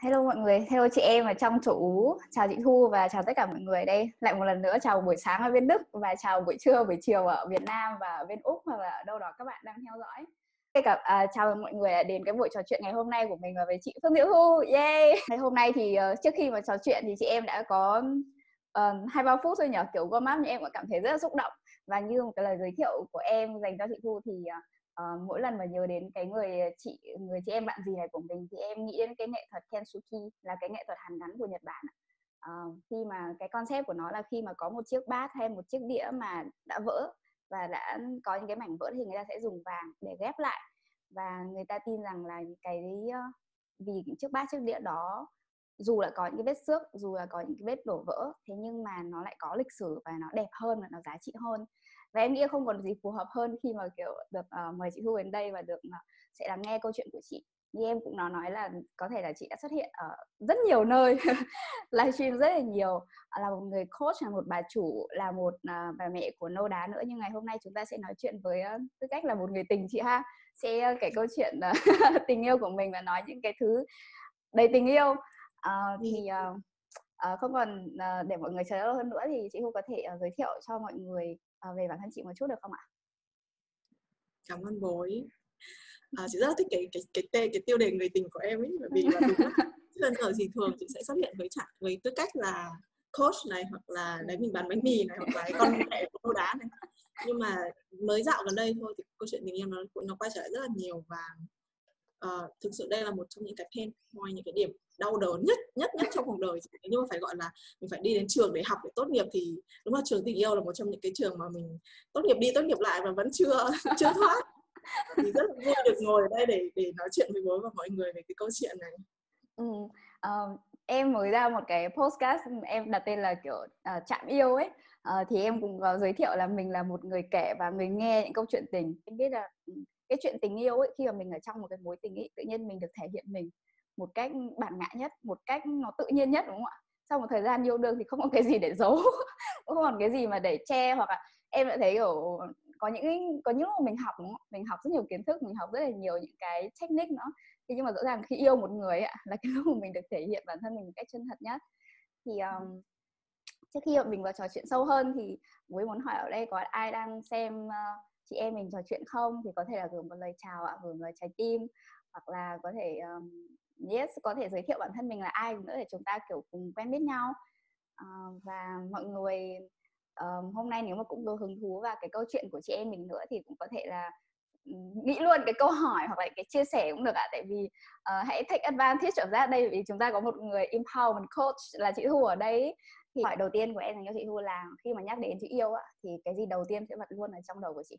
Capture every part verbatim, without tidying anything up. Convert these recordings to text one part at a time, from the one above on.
Hello mọi người, hello chị em ở trong chỗ Ú. Chào chị Thu và chào tất cả mọi người đây. Lại một lần nữa chào buổi sáng ở bên Đức và chào buổi trưa, buổi chiều ở Việt Nam và ở bên Úc hoặc là ở đâu đó các bạn đang theo dõi. Cả, à, chào mọi người đến cái buổi trò chuyện ngày hôm nay của mình và với chị Phương Diệu Thu. Yay! Ngày hôm nay thì uh, trước khi mà trò chuyện thì chị em đã có uh, hai ba phút thôi nhỉ, kiểu warm up, nhưng em cũng cảm thấy rất là xúc động. Và như một cái lời giới thiệu của em dành cho chị Thu thì uh, Uh, mỗi lần mà nhớ đến cái người chị người chị em bạn gì này của mình thì em nghĩ đến cái nghệ thuật Kintsugi, là cái nghệ thuật hàn gắn của Nhật Bản. Uh, khi mà cái concept của nó là khi mà có một chiếc bát hay một chiếc đĩa mà đã vỡ và đã có những cái mảnh vỡ thì người ta sẽ dùng vàng để ghép lại, và người ta tin rằng là cái uh, vì những chiếc bát chiếc đĩa đó dù là có những cái vết xước, dù là có những cái vết đổ vỡ, thế nhưng mà nó lại có lịch sử và nó đẹp hơn và nó giá trị hơn. Và em nghĩ không còn gì phù hợp hơn khi mà kiểu được uh, mời chị Thu đến đây và được uh, sẽ lắng nghe câu chuyện của chị. Như em cũng nói nói là có thể là chị đã xuất hiện ở rất nhiều nơi, livestream rất là nhiều, là một người coach, là một bà chủ, là một uh, bà mẹ của nâu đá nữa. Nhưng ngày hôm nay chúng ta sẽ nói chuyện với uh, tư cách là một người tình chị ha, sẽ uh, kể câu chuyện uh, tình yêu của mình và nói những cái thứ đầy tình yêu. Uh, thì uh, uh, không còn uh, để mọi người chờ lâu hơn nữa thì chị Thu có thể uh, giới thiệu cho mọi người uh, về bản thân chị một chút được không ạ? Cảm ơn bối. À, chị rất là thích cái cái cái tên cái tiêu đề người tình của em ấy, bởi vì là đúng là lần giờ thì thường chị sẽ xuất hiện với trạng với tư cách là coach này, hoặc là đấy mình bán bánh mì này, hoặc là cái con mẹ của cô đá này. Nhưng mà mới dạo gần đây thôi thì câu chuyện tình yêu nó nó quay trở lại rất là nhiều, và uh, thực sự đây là một trong những cái pain point, những cái điểm đau đớn nhất nhất nhất trong cuộc đời. Nhưng mà phải gọi là mình phải đi đến trường để học để tốt nghiệp thì đúng là trường tình yêu là một trong những cái trường mà mình tốt nghiệp đi tốt nghiệp lại và vẫn chưa chưa thoát. Thì rất là vui được ngồi ở đây để để nói chuyện với bố và mọi người về cái câu chuyện này. Ừ, uh, em mới ra một cái podcast em đặt tên là kiểu uh, chạm yêu ấy, uh, thì em cũng có giới thiệu là mình là một người kể và người nghe những câu chuyện tình. Em biết là cái chuyện tình yêu ấy, khi mà mình ở trong một cái mối tình ấy, tự nhiên mình được thể hiện mình một cách bản ngã nhất, một cách nó tự nhiên nhất, đúng không ạ? Sau một thời gian yêu đương thì không có cái gì để giấu, không còn cái gì mà để che, hoặc là em đã thấy kiểu có những có những lúc mình học đúng không? Mình học rất nhiều kiến thức, mình học rất là nhiều những cái technique nữa. Thế nhưng mà rõ ràng khi yêu một người ạ, là cái lúc mà mình được thể hiện bản thân mình một cách chân thật nhất. Thì um, trước khi mình vào trò chuyện sâu hơn thì Muối muốn hỏi ở đây có ai đang xem uh, chị em mình trò chuyện không, thì có thể là gửi một lời chào ạ, gửi một lời trái tim, hoặc là có thể um, yes, có thể giới thiệu bản thân mình là ai nữa để chúng ta kiểu cùng quen biết nhau. Uh, và mọi người uh, hôm nay nếu mà cũng có hứng thú vào cái câu chuyện của chị em mình nữa thì cũng có thể là nghĩ luôn cái câu hỏi hoặc là cái chia sẻ cũng được ạ. Tại vì uh, hãy take advantage of that đây, vì chúng ta có một người empowerment coach là chị Thu ở đây. Thì hỏi đầu tiên của em dành cho chị Thu là khi mà nhắc đến chữ yêu á, thì cái gì đầu tiên sẽ bật luôn ở trong đầu của chị?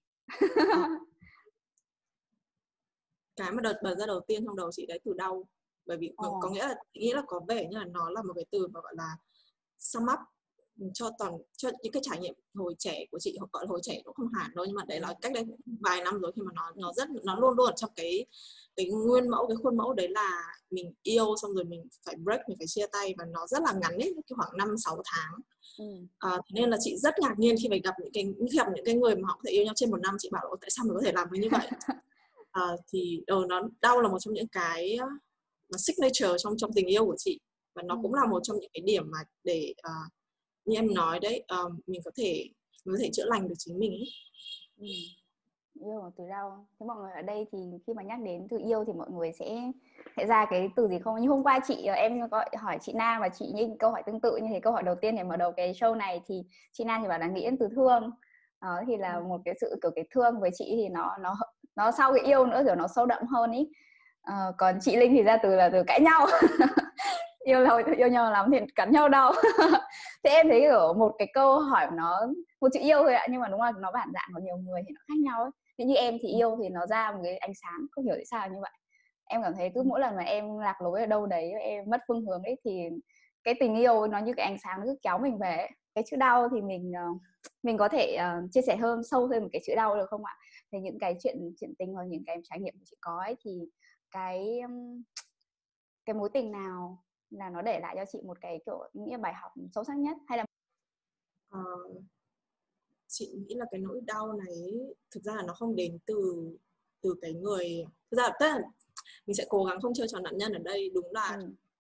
Cái mà đợt bật ra đầu tiên trong đầu chị đấy từ đau, bởi vì oh. có nghĩa là nghĩ là có vẻ như là nó là một cái từ mà gọi là sum up cho toàn cho những cái trải nghiệm hồi trẻ của chị, hoặc gọi là hồi trẻ cũng không hẳn đâu, nhưng mà đấy là cách đây vài năm rồi, khi mà nó nó rất nó luôn luôn ở trong cái cái nguyên mẫu, cái khuôn mẫu đấy là mình yêu xong rồi mình phải break, mình phải chia tay, và nó rất là ngắn ấy, khoảng năm sáu tháng. Ừ. À, nên là chị rất ngạc nhiên khi phải gặp những cái gặp những cái người mà họ có thể yêu nhau trên một năm. Chị bảo tại sao mình có thể làm được như vậy. À, thì đầu nó đau là một trong những cái mà signature trong trong tình yêu của chị, và nó ừ. cũng là một trong những cái điểm mà để uh, như em nói đấy, um, mình có thể mình có thể chữa lành được chính mình ấy. Ừ. Yêu từ đau. Thế mọi người ở đây thì khi mà nhắc đến từ yêu thì mọi người sẽ sẽ ra cái từ gì không? Như hôm qua chị em gọi hỏi chị Nam và chị Nhi câu hỏi tương tự như thế. Câu hỏi đầu tiên để mở đầu cái show này thì chị Nam thì bảo là nghĩ đến từ thương. Đó thì là một cái sự kiểu cái thương với chị thì nó nó nó sau cái yêu nữa rồi nó sâu đậm hơn ý. À, còn chị Linh thì ra từ là từ cãi nhau. Yêu lâu yêu nhau lắm thì cắn nhau đau. Thế em thấy ở một cái câu hỏi nó một chữ yêu thôi ạ, nhưng mà đúng là nó bản dạng của nhiều người thì nó khác nhau ấy. Thế như em thì yêu thì nó ra một cái ánh sáng, không hiểu tại sao như vậy. Em cảm thấy cứ mỗi lần mà em lạc lối ở đâu đấy, em mất phương hướng ấy, thì cái tình yêu nó như cái ánh sáng nó cứ kéo mình về. Cái chữ đau thì mình mình có thể uh, chia sẻ hơn sâu thêm một cái chữ đau được không ạ? Thì những cái chuyện chuyện tình hoặc những cái trải nghiệm của chị có ấy, thì cái cái mối tình nào là nó để lại cho chị một cái kiểu nghĩa bài học sâu sắc nhất, hay là uh, chị nghĩ là cái nỗi đau này thực ra là nó không đến từ từ cái người, thực ra tức là mình sẽ cố gắng không chơi trò nạn nhân ở đây. Đúng là ừ.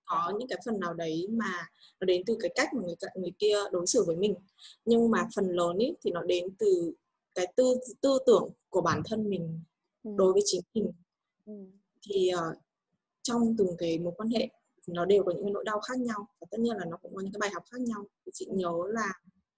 có những cái phần nào đấy mà nó đến từ cái cách mà người người kia đối xử với mình, nhưng mà phần lớn ý, thì nó đến từ cái tư tư tưởng của bản thân mình ừ. đối với chính mình. ừ. Thì uh, trong từng cái mối quan hệ nó đều có những cái nỗi đau khác nhau, và tất nhiên là nó cũng có những cái bài học khác nhau. Thì chị nhớ là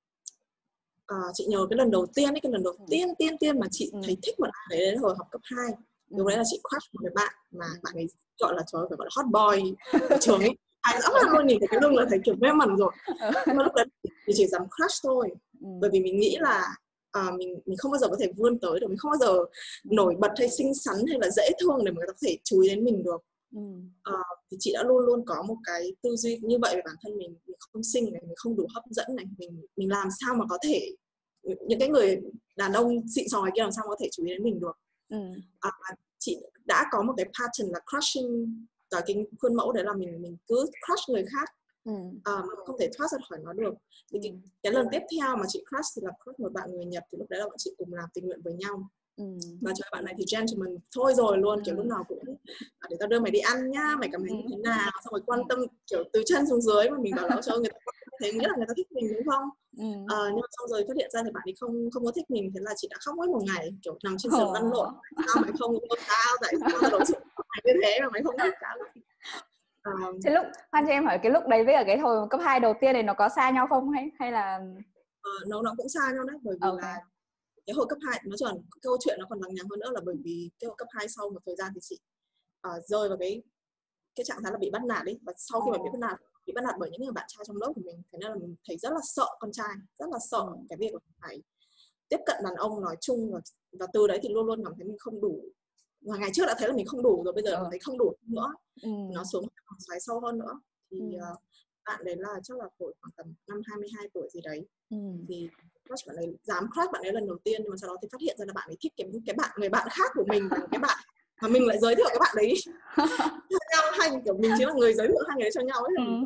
uh, chị nhớ cái lần đầu tiên ấy, cái lần đầu tiên tiên tiên mà chị ừ. thấy thích một ai đấy là hồi học cấp hai. Lúc ừ. đấy là chị crush một người bạn mà bạn ấy gọi là trời ơi, phải gọi là hot boy ở trường ấy. Ai dám là luôn nhìn thấy cái lưng là thấy kiểu mê mẩn rồi. Nhưng mà lúc đấy thì chỉ dám crush thôi. ừ. Bởi vì mình nghĩ là à, mình mình không bao giờ có thể vươn tới được, mình không bao giờ nổi bật hay xinh xắn hay là dễ thương để mà người ta có thể chú ý đến mình được. ừ. à, thì chị đã luôn luôn có một cái tư duy như vậy về bản thân mình. Mình không xinh này, mình không đủ hấp dẫn này, mình mình làm sao mà có thể, những cái người đàn ông xịn sò kia làm sao mà có thể chú ý đến mình được. ừ. à, chị đã có một cái pattern là crushing, ở cái khuôn mẫu đấy là mình mình cứ crush người khác. ừ. à, mà không thể thoát ra khỏi nó được. Thì cái, cái lần tiếp theo mà chị crush thì là crush một bạn người Nhật. Thì lúc đấy là bọn chị cùng làm tình nguyện với nhau. ừ. Và trời, bạn này thì gentleman thôi rồi luôn, ừ. kiểu lúc nào cũng để tao đưa mày đi ăn nhá, mày cảm thấy như thế nào, xong rồi quan tâm kiểu từ chân xuống dưới. Mà mình bảo là cho người ta thấy nghĩa là người ta thích mình đúng không. ừ. à, nhưng mà xong rồi phát hiện ra thì bạn ấy không không có thích mình. Thế là chị đã khóc mất một ngày, kiểu nằm trên giường lăn lộn. Sao mày không yêu tao, tại sao tao đối xử mày như thế mà mày không thích tao. Um, Thế lúc Hoan cho em hỏi, cái lúc đấy với ở cái hồi cấp hai đầu tiên này nó có xa nhau không, hay hay là uh, nó nó cũng xa nhau đấy. Bởi vì okay. là cái hồi cấp hai, nói chuẩn câu chuyện nó còn lằng nhằng hơn nữa là bởi vì cái hồi cấp hai sau một thời gian thì chị uh, rơi vào cái cái trạng thái là bị bắt nạt ấy. Và sau khi oh. mà bị bắt nạt bị bắt nạt bởi những người bạn trai trong lớp của mình, thế nên là mình thấy rất là sợ con trai, rất là sợ ừ. cái việc là phải tiếp cận đàn ông nói chung. Và, và từ đấy thì luôn luôn cảm thấy mình không đủ. Và ngày trước đã thấy là mình không đủ rồi, bây giờ ừ. mình thấy không đủ nữa. ừ. Nó xuống vòng xoáy sâu hơn nữa. Thì ừ. uh, bạn đấy là chắc là tuổi khoảng tầm năm hai mươi hai tuổi gì đấy. ừ. Thì crush bạn ấy, dám crush bạn ấy lần đầu tiên, nhưng mà sau đó thì phát hiện ra là bạn ấy thích cái, cái bạn người bạn khác của mình, và cái bạn mà mình lại giới thiệu cái bạn đấy cho nhau, hay kiểu mình chính là người giới thiệu hai người đấy cho nhau ấy. ừ.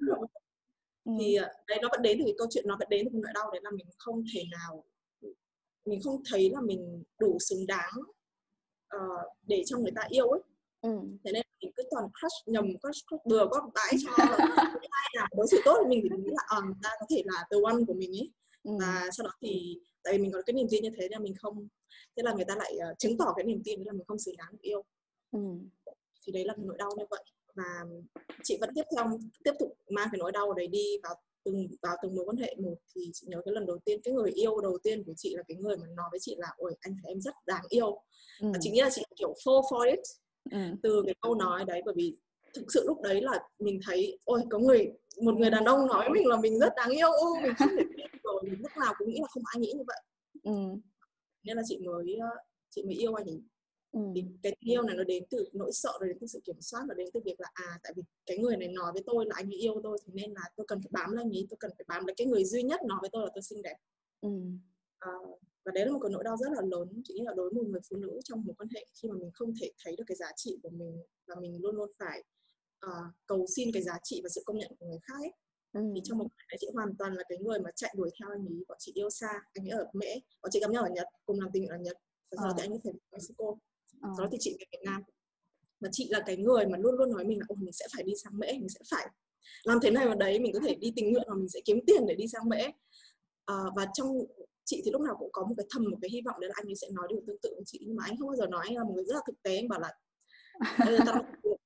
Ừ. Thì uh, đấy, nó vẫn đến từ cái câu chuyện, nó vẫn đến từ nỗi đau đấy là mình không thể nào, mình không thấy là mình đủ xứng đáng uh, để cho người ta yêu ấy. ừ. Thế nên mình cứ toàn crush nhầm, crush, crush bừa có bãi cho ai nào đối xử tốt với mình thì mình nghĩ là uh, người ta có thể là the one của mình ấy. ừ. Và sau đó thì tại vì mình có cái niềm tin như thế nên mình không, thế là người ta lại uh, chứng tỏ cái niềm tin đấy là mình không xứng đáng được yêu. ừ. Thì đấy là cái nỗi đau như vậy. Và chị vẫn tiếp theo tiếp tục mang cái nỗi đau đấy đi vào từng vào từng mối quan hệ một. Thì chị nhớ cái lần đầu tiên, cái người yêu đầu tiên của chị là cái người mà nói với chị là ôi anh thấy em rất đáng yêu. ừ. Và chị nghĩ là chị kiểu fall for it. ừ. Từ cái câu nói đấy, bởi vì thực sự lúc đấy là mình thấy ôi có người một người đàn ông nói với mình là mình rất đáng yêu. Ô, mình không thể tin rồi, mình lúc nào cũng nghĩ là không ai nghĩ như vậy. ừ. Nên là chị mới chị mới yêu anh ấy. Ừ. Thì cái tình yêu này nó đến từ nỗi sợ, rồi đến từ sự kiểm soát, nó đến từ việc là à tại vì cái người này nói với tôi là anh ấy yêu tôi, thế nên là tôi cần phải bám lấy anh ấy, tôi cần phải bám lấy cái người duy nhất nói với tôi là tôi xinh đẹp. ừ. à, và đấy là một cái nỗi đau rất là lớn, chỉ nghĩ là đối với một người phụ nữ trong một quan hệ, khi mà mình không thể thấy được cái giá trị của mình và mình luôn luôn phải uh, cầu xin cái giá trị và sự công nhận của người khác ấy. ừ. Thì trong một quan hệ chị hoàn toàn là cái người mà chạy đuổi theo anh ấy. Bọn chị yêu xa, anh ấy ở Mễ, bọn chị gặp nhau ở Nhật, cùng làm tình nguyện ở Nhật, và sau đó thì anh ấy phải về Mexico. Sau đó thì chị về Việt Nam. Và chị là cái người mà luôn luôn nói mình là ồ mình sẽ phải đi sang Mễ, mình sẽ phải làm thế này và đấy, mình có thể đi tình nguyện và mình sẽ kiếm tiền để đi sang Mễ. à, Và trong chị thì lúc nào cũng có một cái thầm, một cái hy vọng đấy là anh ấy sẽ nói điều tương tự với chị. Nhưng mà anh không bao giờ nói, anh là một người rất là thực tế. Anh bảo là tao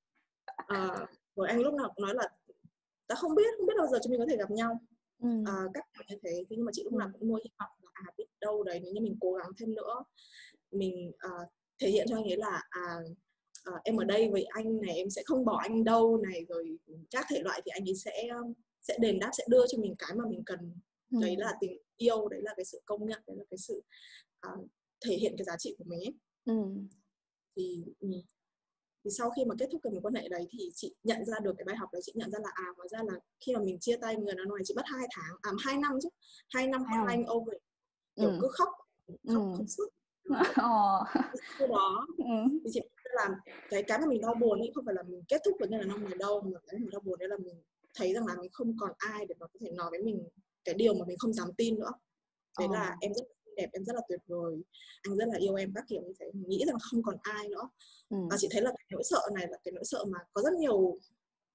à, rồi anh lúc nào cũng nói là ta không biết, không biết bao giờ chúng mình có thể gặp nhau. ừ. à, Cách như thế. Nhưng mà chị lúc nào cũng nuôi hy vọng là à biết đâu đấy nếu như mình cố gắng thêm nữa, mình uh, thể hiện cho anh ấy là à, uh, em ở đây với anh này, em sẽ không bỏ anh đâu này, rồi các thể loại, thì anh ấy sẽ sẽ đền đáp, sẽ đưa cho mình cái mà mình cần. ừ. Đấy là tình yêu, đấy là cái sự công nhận, đấy là cái sự uh, thể hiện cái giá trị của mình ấy. ừ. Thì thì sau khi mà kết thúc cái mối quan hệ đấy thì chị nhận ra được cái bài học đấy. Chị nhận ra là à hóa ra là khi mà mình chia tay người đàn ông này, chị mất hai tháng, à hai năm chứ, hai năm không anh over, kiểu ừ. cứ khóc khóc ừ. khóc suốt. Sau đó thì chị làm cái cái mà mình đau buồn ấy không phải là mình kết thúc với người đàn ông này đâu, mà cái mình đau buồn đấy là mình thấy rằng là mình không còn ai để mà có thể nói với mình cái điều mà mình không dám tin nữa. Đấy oh. là em rất là đẹp, em rất là tuyệt vời, anh rất là yêu em, các kiểu như thế. Mình nghĩ rằng không còn ai nữa. ừ. Và chị thấy là cái nỗi sợ này là cái nỗi sợ mà có rất nhiều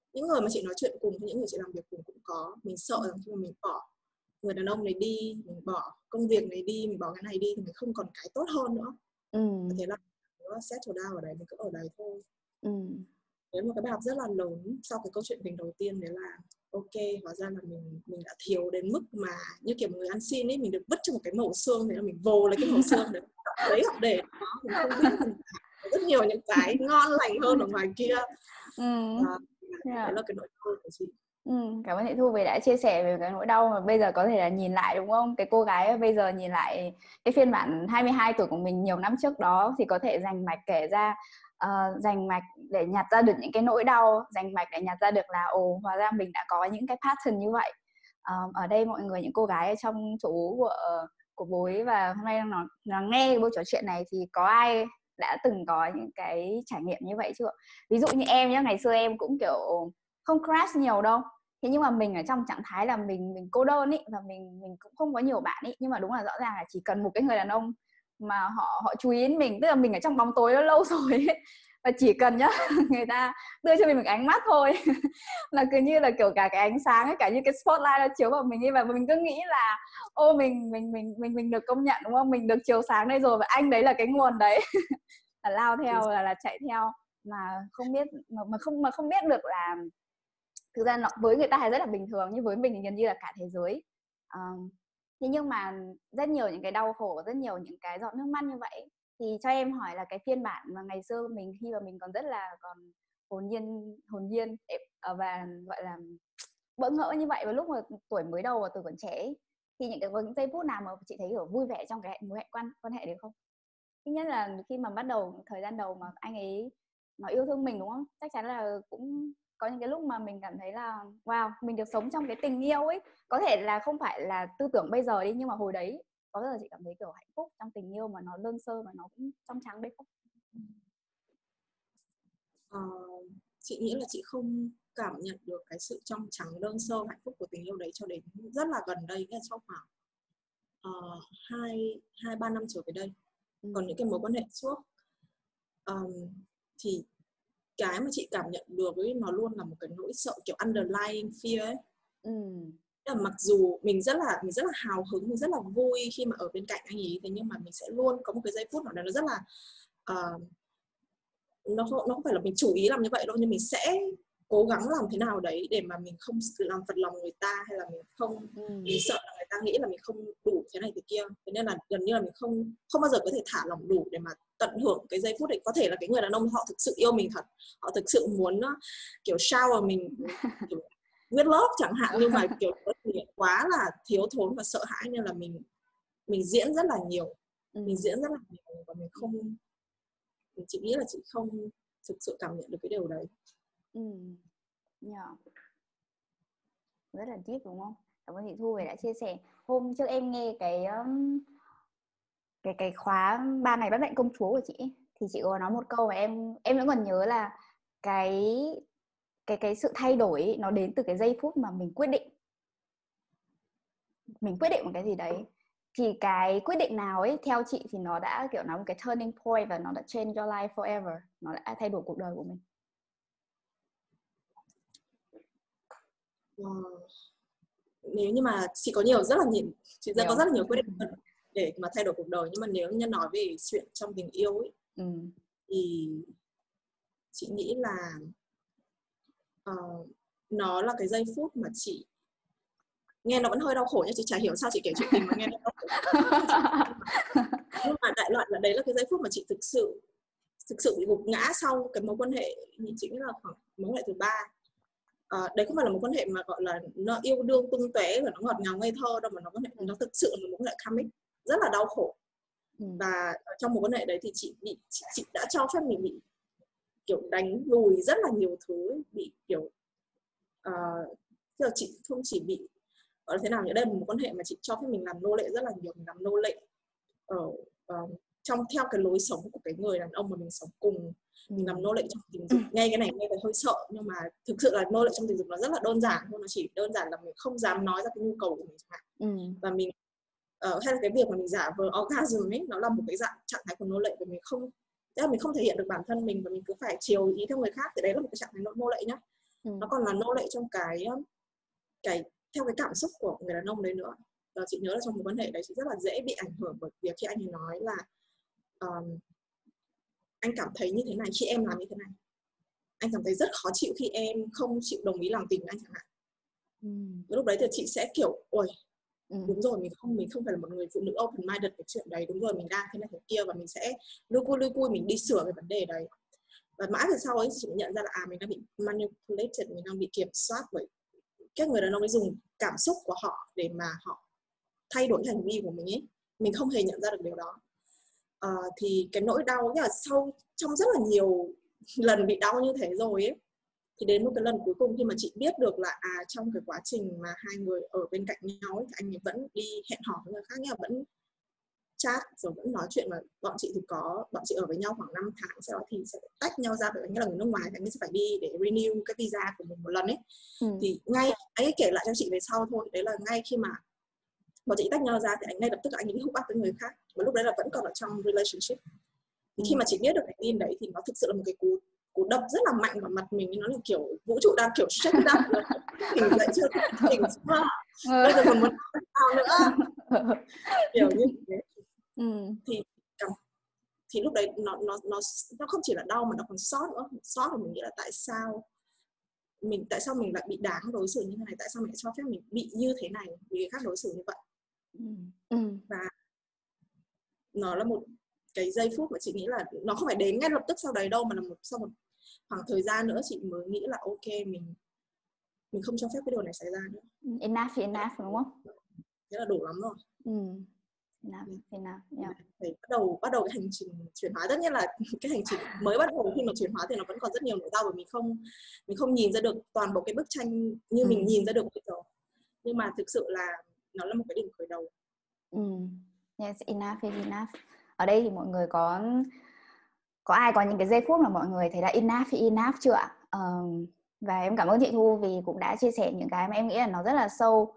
những người mà chị nói chuyện cùng, những người chị làm việc cùng cũng có. Mình sợ rằng khi mà mình bỏ người đàn ông này đi, mình bỏ công việc này đi, mình bỏ cái này đi thì mình không còn cái tốt hơn nữa. Ừ. Và thế là nó settle down ở đấy, mình cứ ở đấy thôi. Ừ. Đấy một cái bài học rất là lớn sau cái câu chuyện tình đầu tiên, đấy là ok, hóa ra là mình mình đã thiếu đến mức mà như kiểu người ăn xin ấy, mình được vứt trong một cái mẩu xương, thế là mình vồ lấy cái mẩu xương đấy, lấy học để nó, mình không biết rằng có rất nhiều những cái ngon lành hơn ở ngoài kia. Ừ. Và Yeah. đấy là cái nỗi đau của chị. Ừ, cảm ơn chị Thu vì đã chia sẻ về cái nỗi đau mà bây giờ có thể là nhìn lại, đúng không? Cái cô gái bây giờ nhìn lại cái phiên bản hai mươi hai tuổi của mình nhiều năm trước đó thì có thể rành mạch kể ra, uh, rành mạch để nhặt ra được những cái nỗi đau, rành mạch để nhặt ra được là ồ, hóa ra mình đã có những cái pattern như vậy. Uh, ở đây mọi người, những cô gái trong chỗ của của bối và hôm nay nó, nó nghe buổi trò chuyện này thì có ai đã từng có những cái trải nghiệm như vậy chưa? Ví dụ như em nhá, ngày xưa em cũng kiểu không crush nhiều đâu, thế nhưng mà mình ở trong trạng thái là mình mình cô đơn ý, và mình mình cũng không có nhiều bạn ý, nhưng mà đúng là rõ ràng là chỉ cần một cái người đàn ông mà họ họ chú ý đến mình, tức là mình ở trong bóng tối đó lâu rồi ấy, và chỉ cần nhá người ta đưa cho mình một ánh mắt thôi là cứ như là kiểu cả cái ánh sáng ấy, cả như cái spotlight nó chiếu vào mình ấy, và mình cứ nghĩ là ô mình mình mình mình mình được công nhận, đúng không, mình được chiếu sáng đây rồi và anh đấy là cái nguồn đấy là lao theo, là là chạy theo mà không biết mà, mà không mà không biết được là thực ra nó với người ta thì rất là bình thường, nhưng với mình thì gần như là cả thế giới. Um, thế nhưng mà rất nhiều những cái đau khổ, rất nhiều những cái giọt nước mắt như vậy, thì cho em hỏi là cái phiên bản mà ngày xưa mình khi mà mình còn rất là còn hồn nhiên hồn nhiên và gọi là bỡ ngỡ như vậy vào lúc mà tuổi mới đầu và tuổi còn trẻ ấy, thì những cái những giây phút nào mà chị thấy kiểu vui vẻ trong cái mối quan quan hệ đấy không? Thứ nhất là khi mà bắt đầu thời gian đầu mà anh ấy nó yêu thương mình, đúng không, chắc chắn là cũng có những cái lúc mà mình cảm thấy là wow, mình được sống trong cái tình yêu ấy, có thể là không phải là tư tưởng bây giờ đi, nhưng mà hồi đấy có bao giờ chị cảm thấy kiểu hạnh phúc trong tình yêu mà nó đơn sơ mà nó cũng trong trắng đấy không? Ờ, chị nghĩ là chị không cảm nhận được cái sự trong trắng đơn sơ hạnh phúc của tình yêu đấy cho đến rất là gần đây, nghĩa là trong khoảng uh, hai hai ba năm trở về đây. Ừ. Còn những cái mối quan hệ trước um, thì cái mà chị cảm nhận được ấy, nó luôn là một cái nỗi sợ kiểu underlying fear ấy. Ừ. Là mặc dù mình rất là mình rất là hào hứng, mình rất là vui khi mà ở bên cạnh anh ấy, thế nhưng mà mình sẽ luôn có một cái giây phút nào đó nó rất là uh, nó không nó không phải là mình chủ ý làm như vậy đâu, nhưng mình sẽ cố gắng làm thế nào đấy để mà mình không làm phật lòng người ta, hay là mình không ừ. mình sợ là người ta nghĩ là mình không đủ thế này thế kia, thế nên là gần như là mình không không bao giờ có thể thả lỏng đủ để mà tận hưởng cái giây phút đấy. Có thể là cái người đàn ông họ thực sự yêu mình thật, họ thực sự muốn uh, kiểu shower mình kiểu with love chẳng hạn, nhưng mà kiểu quá là thiếu thốn và sợ hãi nên là mình mình diễn rất là nhiều, ừ. mình diễn rất là nhiều và mình không chị nghĩ là chị không thực sự cảm nhận được cái điều đấy. Ừ. Yeah. Rất là deep, đúng không? Cảm ơn chị Thu về đã chia sẻ. Hôm trước em nghe cái um, cái cái khóa ba ngày bắt lệnh công chúa của chị ấy, thì chị có nói một câu mà em em vẫn còn nhớ là cái cái cái sự thay đổi ấy, nó đến từ cái giây phút mà mình quyết định mình quyết định một cái gì đấy. Thì cái quyết định nào ấy theo chị thì nó đã kiểu nó một cái turning point và nó đã change your life forever, nó đã thay đổi cuộc đời của mình. Wow. Nếu như mà chị có nhiều rất là nhiều chị ra có rất là nhiều quyết định để mà thay đổi cuộc đời, nhưng mà nếu như nói về chuyện trong tình yêu ấy, ừ. thì chị nghĩ là uh, nó là cái giây phút mà chị nghe nó vẫn hơi đau khổ, nhưng chị chả hiểu sao chị kể chuyện tình mà nghe nó đau khổ. Nhưng mà đại loại là đấy là cái giây phút mà chị thực sự thực sự bị gục ngã sau cái mối quan hệ, chị nghĩ là khoảng mối quan hệ thứ ba. À, đấy không phải là một quan hệ mà gọi là nó yêu đương tung tóe và nó ngọt ngào ngây thơ đâu, mà nó quan hệ nó thực sự là một quan hệ karmic rất là đau khổ. Ừ. Và trong một quan hệ đấy thì chị bị chị, chị đã cho phép mình bị kiểu đánh lùi rất là nhiều thứ, bị kiểu uh, tức là chị không chỉ bị gọi là thế nào nhỉ, đây là một quan hệ mà chị cho phép mình làm nô lệ rất là nhiều, mình làm nô lệ ở uh, trong theo cái lối sống của cái người đàn ông mà mình sống cùng. Mình làm nô lệ trong tình dục, nghe cái này nghe hơi sợ, nhưng mà thực sự là nô lệ trong tình dục nó rất là đơn giản thôi, nó chỉ đơn giản là mình không dám nói ra cái nhu cầu của mình chẳng hạn. Ừ. Và mình uh, hay là cái việc mà mình giả vờ orgasm ấy, nó là một cái dạng trạng thái của nô lệ, và mình không tức là mình không thể hiện được bản thân mình và mình cứ phải chiều ý theo người khác, thì đấy là một cái trạng thái nô lệ nhá. ừ. Nó còn là nô lệ trong cái cái theo cái cảm xúc của người đàn ông đấy nữa. Và chị nhớ là trong một quan hệ đấy chị rất là dễ bị ảnh hưởng bởi việc khi anh ấy nói là um, anh cảm thấy như thế này khi em làm như thế này, anh cảm thấy rất khó chịu khi em không chịu đồng ý làm tình với anh chẳng hạn. ừ. Lúc đấy thì chị sẽ kiểu ôi ừ. đúng rồi, mình không mình không phải là một người phụ nữ open minded cái chuyện đấy, đúng rồi, mình đang thế này thế kia, và mình sẽ lui cui lui cui mình đi sửa cái vấn đề đấy. Và mãi về sau ấy chị nhận ra là à mình đang bị manipulated, mình đang bị kiểm soát bởi các người đàn ông ấy dùng cảm xúc của họ để mà họ thay đổi hành vi của mình ấy. Mình không hề nhận ra được điều đó. À, thì cái nỗi đau như là sau trong rất là nhiều lần bị đau như thế rồi ấy, thì đến một cái lần cuối cùng khi mà chị biết được là à trong cái quá trình mà hai người ở bên cạnh nhau ấy, thì anh ấy vẫn đi hẹn hò với người khác, nhưng mà vẫn chat rồi vẫn nói chuyện. Mà bọn chị thì có bọn chị ở với nhau khoảng năm tháng, sau đó thì sẽ tách nhau ra, bởi anh ấy là người nước ngoài thì anh ấy sẽ phải đi để renew cái visa của mình một lần ấy. ừ. Thì ngay anh ấy kể lại cho chị về sau thôi, đấy là ngay khi mà bọn chị tách nhau ra thì anh ngay lập tức anh ấy đi hook up với người khác, và lúc đấy là vẫn còn ở trong relationship. Thì ừ. khi mà chị biết được cái tin đấy thì nó thực sự là một cái cú cú đập rất là mạnh vào mặt mình. Nó là kiểu vũ trụ đang kiểu shake down rồi, tỉnh dậy chưa, tỉnh chưa, bây giờ còn muốn nào nữa, kiểu như thế. ừ. thì thì lúc đấy nó nó nó nó không chỉ là đau mà nó còn xót nữa. Xót là mình nghĩ là tại sao mình tại sao mình lại bị đáng đối xử như thế này, tại sao mình lại cho phép mình bị như thế này, bị người khác đối xử như vậy. ừ. Và nó là một cái giây phút mà chị nghĩ là nó không phải đến ngay lập tức sau đấy đâu, mà là một sau một khoảng thời gian nữa chị mới nghĩ là ok, mình mình không cho phép cái điều này xảy ra nữa. Enough, enough đúng không? Thế là đủ lắm rồi. ừ. Enough, enough, yeah. Thì bắt đầu bắt đầu cái hành trình chuyển hóa. Tất nhiên là cái hành trình mới bắt đầu khi mà chuyển hóa thì nó vẫn còn rất nhiều nỗi đau, bởi mình không mình không nhìn ra được toàn bộ cái bức tranh như ừ. mình nhìn ra được bây giờ. Nhưng mà thực sự là nó là một cái điểm khởi đầu. ừ. Yes, enough is enough. Ở đây thì mọi người có có ai có những cái giây phút mà mọi người thấy là enough is enough chưa ạ? Um, và em cảm ơn chị Thu vì cũng đã chia sẻ những cái mà em nghĩ là nó rất là sâu,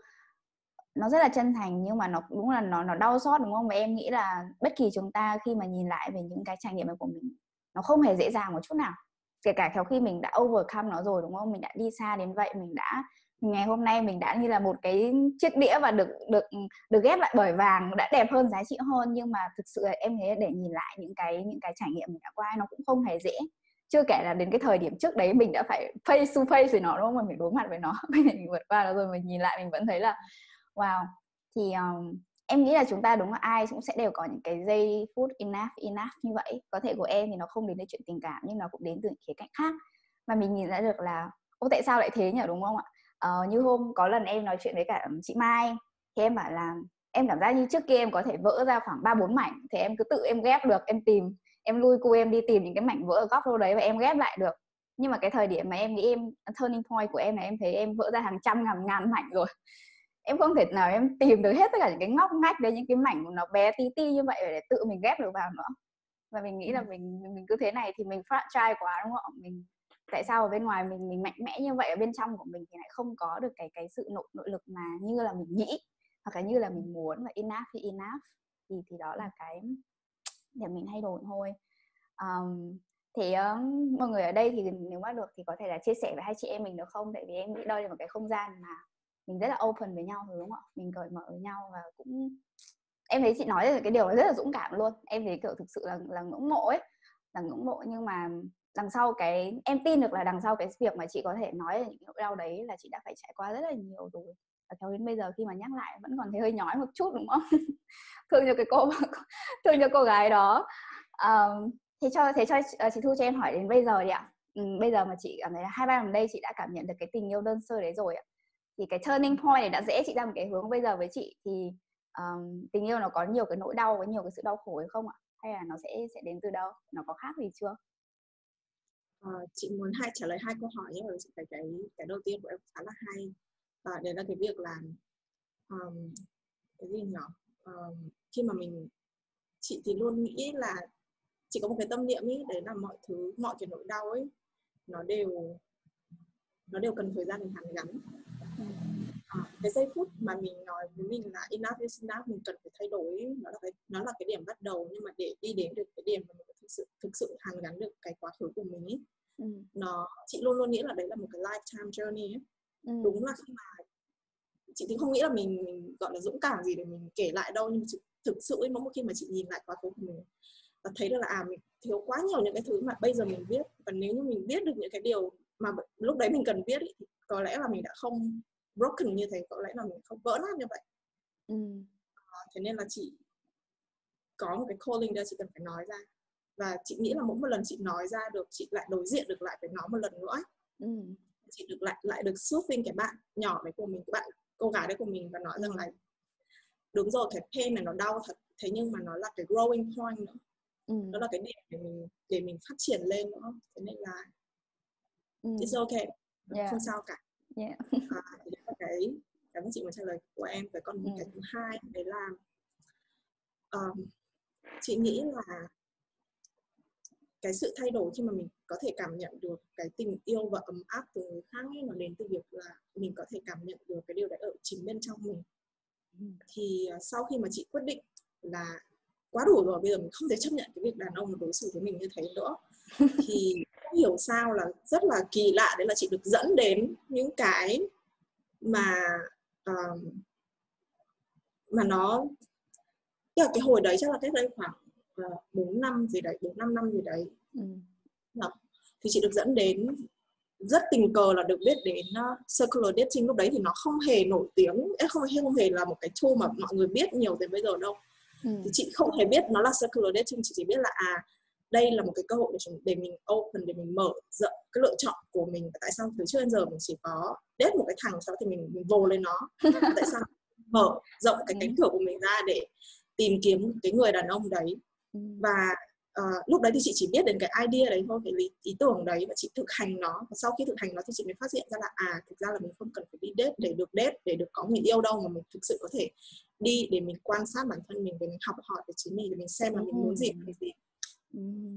nó rất là chân thành, nhưng mà nó đúng là nó nó đau xót đúng không? Và em nghĩ là bất kỳ chúng ta khi mà nhìn lại về những cái trải nghiệm của mình, nó không hề dễ dàng một chút nào, kể cả khi mình đã overcome nó rồi đúng không? Mình đã đi xa đến vậy, mình đã ngày hôm nay mình đã như là một cái chiếc đĩa và được được được ghép lại bởi vàng, đã đẹp hơn, giá trị hơn. Nhưng mà thực sự là em thấy để nhìn lại những cái những cái trải nghiệm mình đã qua, nó cũng không hề dễ. Chưa kể là đến cái thời điểm trước đấy mình đã phải face to face với nó đúng không? Mình đối mặt với nó, mình vượt qua nó rồi, mình nhìn lại mình vẫn thấy là wow. Thì um, em nghĩ là chúng ta đúng là ai cũng sẽ đều có những cái giây phút enough, enough như vậy. Có thể của em thì nó không đến từ chuyện tình cảm, nhưng nó cũng đến từ khía cạnh khác. Mà mình nhìn ra được là ô tại sao lại thế nhỉ, đúng không ạ? Ờ, như hôm có lần em nói chuyện với cả chị Mai, thì em bảo là em cảm giác như trước kia em có thể vỡ ra khoảng ba bốn mảnh, thì em cứ tự em ghép được, em tìm, em lui cui em đi tìm những cái mảnh vỡ ở góc đâu đấy và em ghép lại được. Nhưng mà cái thời điểm mà em nghĩ em turning point của em là em thấy em vỡ ra hàng trăm ngàn ngàn mảnh rồi. Em không thể nào em tìm được hết tất cả những cái ngóc ngách đấy, những cái mảnh nó bé tí ti như vậy để tự mình ghép được vào nữa. Và mình nghĩ là mình mình cứ thế này thì mình fragile quá đúng không ạ? Mình tại sao ở bên ngoài mình mình mạnh mẽ như vậy, ở bên trong của mình thì lại không có được cái cái sự nội nội lực mà như là mình nghĩ hoặc là như là mình muốn. Và enough thì enough thì thì đó là cái để mình thay đổi thôi. Um, thì uh, mọi người ở đây thì nếu mà được thì có thể là chia sẻ với hai chị em mình được không? Tại vì em nghĩ đây là một cái không gian mà mình rất là open với nhau rồi đúng không ạ? Mình cởi mở với nhau và cũng em thấy chị nói là cái điều rất là dũng cảm luôn. Em thấy kiểu thực sự là là ngưỡng mộ ấy, là ngưỡng mộ. Nhưng mà đằng sau cái em tin được là đằng sau cái việc mà chị có thể nói là những nỗi đau đấy là chị đã phải trải qua rất là nhiều rồi. Và cho đến bây giờ khi mà nhắc lại vẫn còn thấy hơi nhói một chút đúng không? Thương cho cái cô thương cho cô gái đó. Um, thế cho thế cho chị Thu cho em hỏi đến bây giờ đi ạ. Ừ, bây giờ mà chị cảm thấy là hai ba năm đây chị đã cảm nhận được cái tình yêu đơn sơ đấy rồi ạ. Thì cái turning point này đã dễ chị ra một cái hướng bây giờ với chị thì um, tình yêu nó có nhiều cái nỗi đau, có nhiều cái sự đau khổ hay không ạ? Hay là nó sẽ sẽ đến từ đâu? Nó có khác gì chưa? À, chị muốn hai trả lời hai câu hỏi nhưng mà cái cái cái đầu tiên của em khá là hay. À, đấy là cái việc là um, cái gì nhỉ? Um, khi mà mình chị thì luôn nghĩ là chị có một cái tâm niệm ấy, đấy là mọi thứ, mọi cái nỗi đau ấy nó đều nó đều cần thời gian để hàn gắn. À, cái giây phút mà mình nói với mình là enough is enough, mình cần phải thay đổi, nó là cái nó là cái điểm bắt đầu. Nhưng mà để đi đến được cái điểm mà mình thực sự thực sự hàn gắn được cái quá khứ của mình ấy, ừ. nó chị luôn luôn nghĩ là đấy là một cái lifetime journey ấy. Ừ. Đúng là khi mà chị thì không nghĩ là mình, mình gọi là dũng cảm gì để mình kể lại đâu, nhưng chị, thực sự ấy, mỗi khi mà chị nhìn lại quá khứ của mình và thấy được là à mình thiếu quá nhiều những cái thứ mà bây giờ mình biết, và nếu như mình biết được những cái điều mà lúc đấy mình cần biết ý, thì có lẽ là mình đã không broken như thế, có lẽ là mình không vỡ nát như vậy. ừ. à, thế nên là chị có một cái calling đó chị cần phải nói ra, và chị nghĩ là mỗi một lần chị nói ra được, chị lại đối diện được lại với nó một lần nữa. ừ. Chị được lại lại được soothing cái bạn nhỏ đấy của mình, cái bạn cô gái đấy của mình, và nói ừ. rằng là đúng rồi, cái pain này nó đau thật, thế nhưng mà nó là cái growing point nữa. ừ. Đó là cái điểm để mình để mình phát triển lên nữa. Thế nên là ừ. it's okay, yeah. Không sao cả. yeah. à, thì đấy là cái cái mà chị muốn trả lời của em. Với còn ừ. cái thứ hai đấy là um, chị nghĩ là cái sự thay đổi khi mà mình có thể cảm nhận được cái tình yêu và ấm áp từ người khác ấy, nó đến từ việc là mình có thể cảm nhận được cái điều đấy ở chính bên trong mình. ừ. Thì sau khi mà chị quyết định là quá đủ rồi, bây giờ mình không thể chấp nhận cái việc đàn ông đối xử với mình như thế nữa, thì không hiểu sao là rất là kỳ lạ, đấy là chị được dẫn đến những cái mà uh, mà nó tức là cái hồi đấy chắc là cách đây khoảng bốn năm gì đấy, bốn năm năm gì đấy. ừ. Thì chị được dẫn đến, rất tình cờ là được biết đến uh, circular dating. Lúc đấy thì nó không hề nổi tiếng, không hề không hề là một cái tool mà mọi người biết nhiều đến bây giờ đâu. ừ. Thì chị không hề biết nó là circular dating, chị chỉ biết là à đây là một cái cơ hội để, để mình open, để mình mở rộng cái lựa chọn của mình. Tại sao từ trước đến giờ mình chỉ có date một cái thằng, sau thì mình, mình vồ lên nó. Tại sao mở rộng cái cánh cửa của mình ra để tìm kiếm cái người đàn ông đấy. ừ. Và uh, lúc đấy thì chị chỉ biết đến cái idea đấy thôi, cái ý tưởng đấy, và chị thực hành nó. Và sau khi thực hành nó thì chị mới phát hiện ra là à thực ra là mình không cần phải đi date để được date, để được có người yêu đâu, mà mình thực sự có thể đi để mình quan sát bản thân mình, để mình học hỏi về chính mình, để mình xem là mình muốn gì, cái gì. ừ.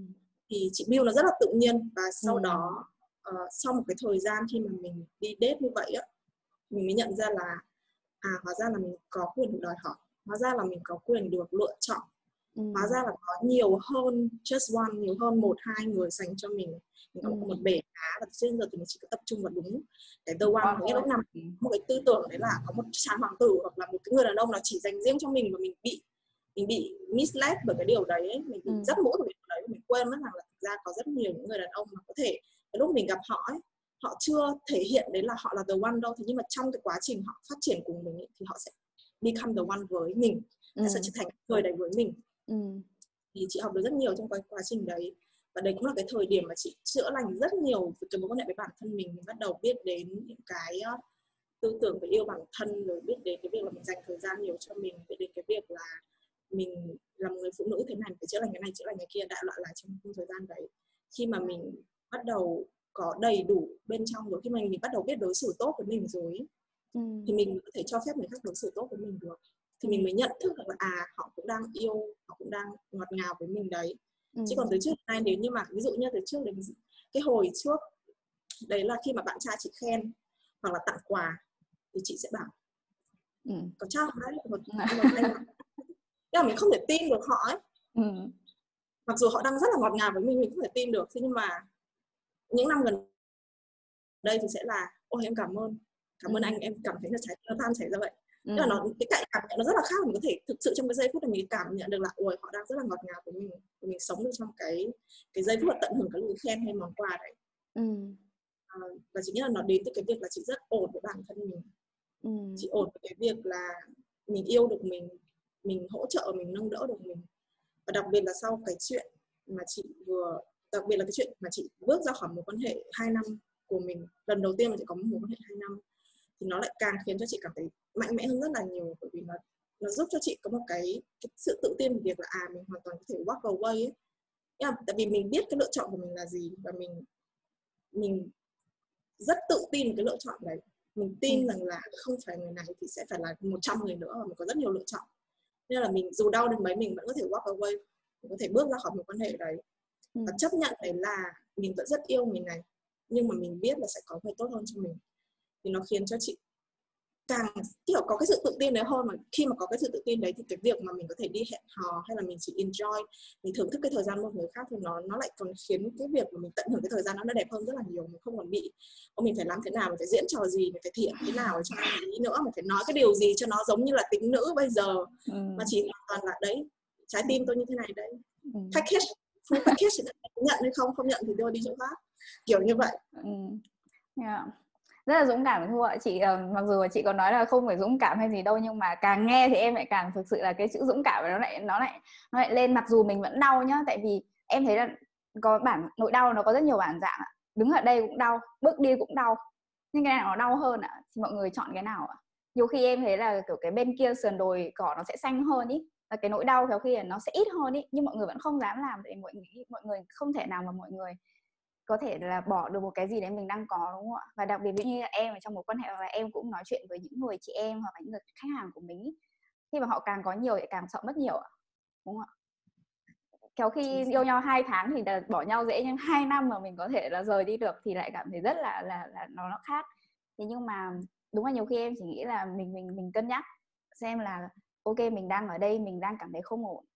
Thì chị build nó rất là tự nhiên. Và sau ừ. đó uh, sau một cái thời gian khi mà mình đi date như vậy á, mình mới nhận ra là à hóa ra là mình có quyền được đòi hỏi, hóa ra là mình có quyền được lựa chọn, ừ. hóa ra là có nhiều hơn just one, nhiều hơn một hai người dành cho mình. Mình có ừ. một bể cá, và trước giờ thì mình chỉ có tập trung vào đúng cái the one. Nghĩa lúc nào một cái tư tưởng đấy là có một chàng hoàng tử hoặc là một cái người đàn ông nào chỉ dành riêng cho mình, và mình bị mình bị misled bởi cái điều đấy ấy. Mình bị ừ. dắt mũi bởi cái điều đấy, mình quên mất rằng là thực ra có rất nhiều những người đàn ông mà có thể cái lúc mình gặp họ ấy, họ chưa thể hiện đấy là họ là the one đâu, thế nhưng mà trong cái quá trình họ phát triển cùng mình ấy, thì họ sẽ become the one với mình, ừ. sẽ trở thành người đấy với mình. ừ. Thì chị học được rất nhiều trong cái quá trình đấy, và đấy cũng là cái thời điểm mà chị chữa lành rất nhiều cái mối quan hệ với bản thân mình. Mình bắt đầu biết đến những cái uh, tư tưởng về yêu bản thân, rồi biết đến cái việc là mình dành thời gian nhiều cho mình, biết đến cái việc là mình là một người phụ nữ thế này, phải chữa lành cái này, chữa lành cái kia, đại loại là trong thời gian đấy. Khi mà mình bắt đầu có đầy đủ bên trong rồi, khi mà mình bắt đầu biết đối xử tốt với mình rồi ừ. thì mình có thể cho phép người khác đối xử tốt với mình được. Thì ừ. mình mới nhận thức được là à họ cũng đang yêu, họ cũng đang ngọt ngào với mình đấy. ừ. Chứ còn từ trước nay, nếu như mà ví dụ như từ trước đến cái hồi trước đấy là khi mà bạn trai chị khen hoặc là tặng quà thì chị sẽ bảo ừ. có trao đấy một, một anh nhưng mà mình không thể tin được họ ấy. ừ. Mặc dù họ đang rất là ngọt ngào với mình, mình không thể tin được. Thế nhưng mà những năm gần đây thì sẽ là ôi em cảm ơn, cảm ơn ừ. anh, em cảm thấy là trái nó tan chảy ra vậy. ừ. Tức là nó cái cạnh cảm nhận nó rất là khác. Mình có thể thực sự trong cái giây phút này mình cảm nhận được là ôi họ đang rất là ngọt ngào với mình, và mình sống được trong cái cái giây phút là tận hưởng cái lời khen hay món quà đấy. ừ. à, và chính là nó đến từ cái việc là chị rất ổn với bản thân mình. ừ. Chị ổn với cái việc là mình yêu được mình, mình hỗ trợ mình, nâng đỡ được mình. Và đặc biệt là sau cái chuyện mà chị vừa đặc biệt là cái chuyện mà chị bước ra khỏi mối quan hệ hai năm của mình, lần đầu tiên mà chị có một mối quan hệ hai năm, thì nó lại càng khiến cho chị cảm thấy mạnh mẽ hơn rất là nhiều. Bởi vì nó nó giúp cho chị có một cái, cái sự tự tin về việc là à mình hoàn toàn có thể walk away ấy. Yeah, tại vì mình biết cái lựa chọn của mình là gì, và mình mình rất tự tin cái lựa chọn đấy. Mình tin ừ. rằng là không phải người này thì sẽ phải là một trăm người nữa, và mình có rất nhiều lựa chọn. Nên là mình dù đau đến mấy mình vẫn có thể walk away, mình có thể bước ra khỏi mối quan hệ đấy ừ. và chấp nhận đấy là mình vẫn rất yêu người này, nhưng mà mình biết là sẽ có người tốt hơn cho mình. Thì nó khiến cho chị càng kiểu có cái sự tự tin đấy hơn, mà khi mà có cái sự tự tin đấy thì cái việc mà mình có thể đi hẹn hò hay là mình chỉ enjoy, mình thưởng thức cái thời gian một người khác thì nó nó lại còn khiến cái việc mà mình tận hưởng cái thời gian đó nó đẹp hơn rất là nhiều. Mình không còn bị mình phải làm thế nào, mình phải diễn trò gì, mình phải thể hiện thế nào cho anh ý nữa, mình phải nói cái điều gì cho nó giống như là tính nữ bây giờ, ừ. mà chỉ hoàn toàn là đấy, trái tim tôi như thế này đấy, ừ. package, full package, nhận hay không, không nhận thì tôi đi chỗ khác, kiểu như vậy. ừ. Yeah. Rất là dũng cảm Thu ạ. Chị uh, mặc dù chị còn nói là không phải dũng cảm hay gì đâu, nhưng mà càng nghe thì em lại càng thực sự là cái chữ dũng cảm nó lại nó lại nó lại lên, mặc dù mình vẫn đau nhá. Tại vì em thấy là có bản nỗi đau nó có rất nhiều bản dạng ạ. Đứng ở đây cũng đau, bước đi cũng đau, nhưng cái nào nó đau hơn ạ? Thì mọi người chọn cái nào ạ? Nhiều khi em thấy là kiểu cái bên kia sườn đồi cỏ nó sẽ xanh hơn ý, là cái nỗi đau khéo khi là nó sẽ ít hơn ý, nhưng mọi người vẫn không dám làm. Tại mọi người mọi người không thể nào mà mọi người có thể là bỏ được một cái gì đấy mình đang có, đúng không ạ? Và đặc biệt như là em ở trong mối quan hệ, hoặc là em cũng nói chuyện với những người chị em hoặc là những người khách hàng của mình, khi mà họ càng có nhiều thì càng sợ mất nhiều ạ, đúng không ạ? Kéo khi yêu nhau hai tháng thì là bỏ nhau dễ, nhưng hai năm mà mình có thể là rời đi được thì lại cảm thấy rất là là là nó nó khác. Thế nhưng mà đúng là nhiều khi em chỉ nghĩ là mình mình mình cân nhắc xem là ok, mình đang ở đây, mình đang cảm thấy không ổn,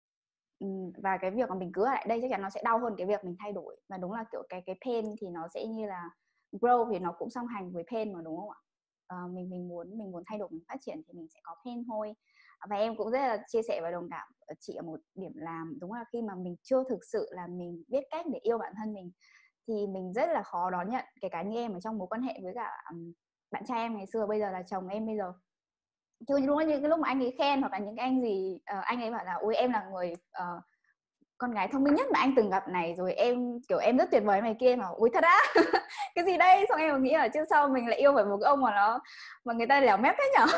và cái việc mà mình cứ ở lại đây chắc chắn nó sẽ đau hơn cái việc mình thay đổi. Và đúng là kiểu cái cái pain thì nó sẽ như là grow thì nó cũng song hành với pain mà, đúng không ạ? À, mình mình muốn mình muốn thay đổi, mình phát triển thì mình sẽ có pain thôi. Và em cũng rất là chia sẻ và đồng cảm chị ở một điểm là đúng là khi mà mình chưa thực sự là mình biết cách để yêu bản thân mình thì mình rất là khó đón nhận. Kể cả như em ở trong mối quan hệ với cả um, bạn trai em ngày xưa, bây giờ là chồng em bây giờ, chứ đúng là những cái lúc mà anh ấy khen hoặc là những cái anh gì uh, anh ấy bảo là ôi em là người uh, con gái thông minh nhất mà anh từng gặp này, rồi em kiểu em rất tuyệt vời này kia, mà ui thật á cái gì đây, xong em nghĩ là chứ sao mình lại yêu phải một cái ông mà nó mà người ta lẻo mép thế nhở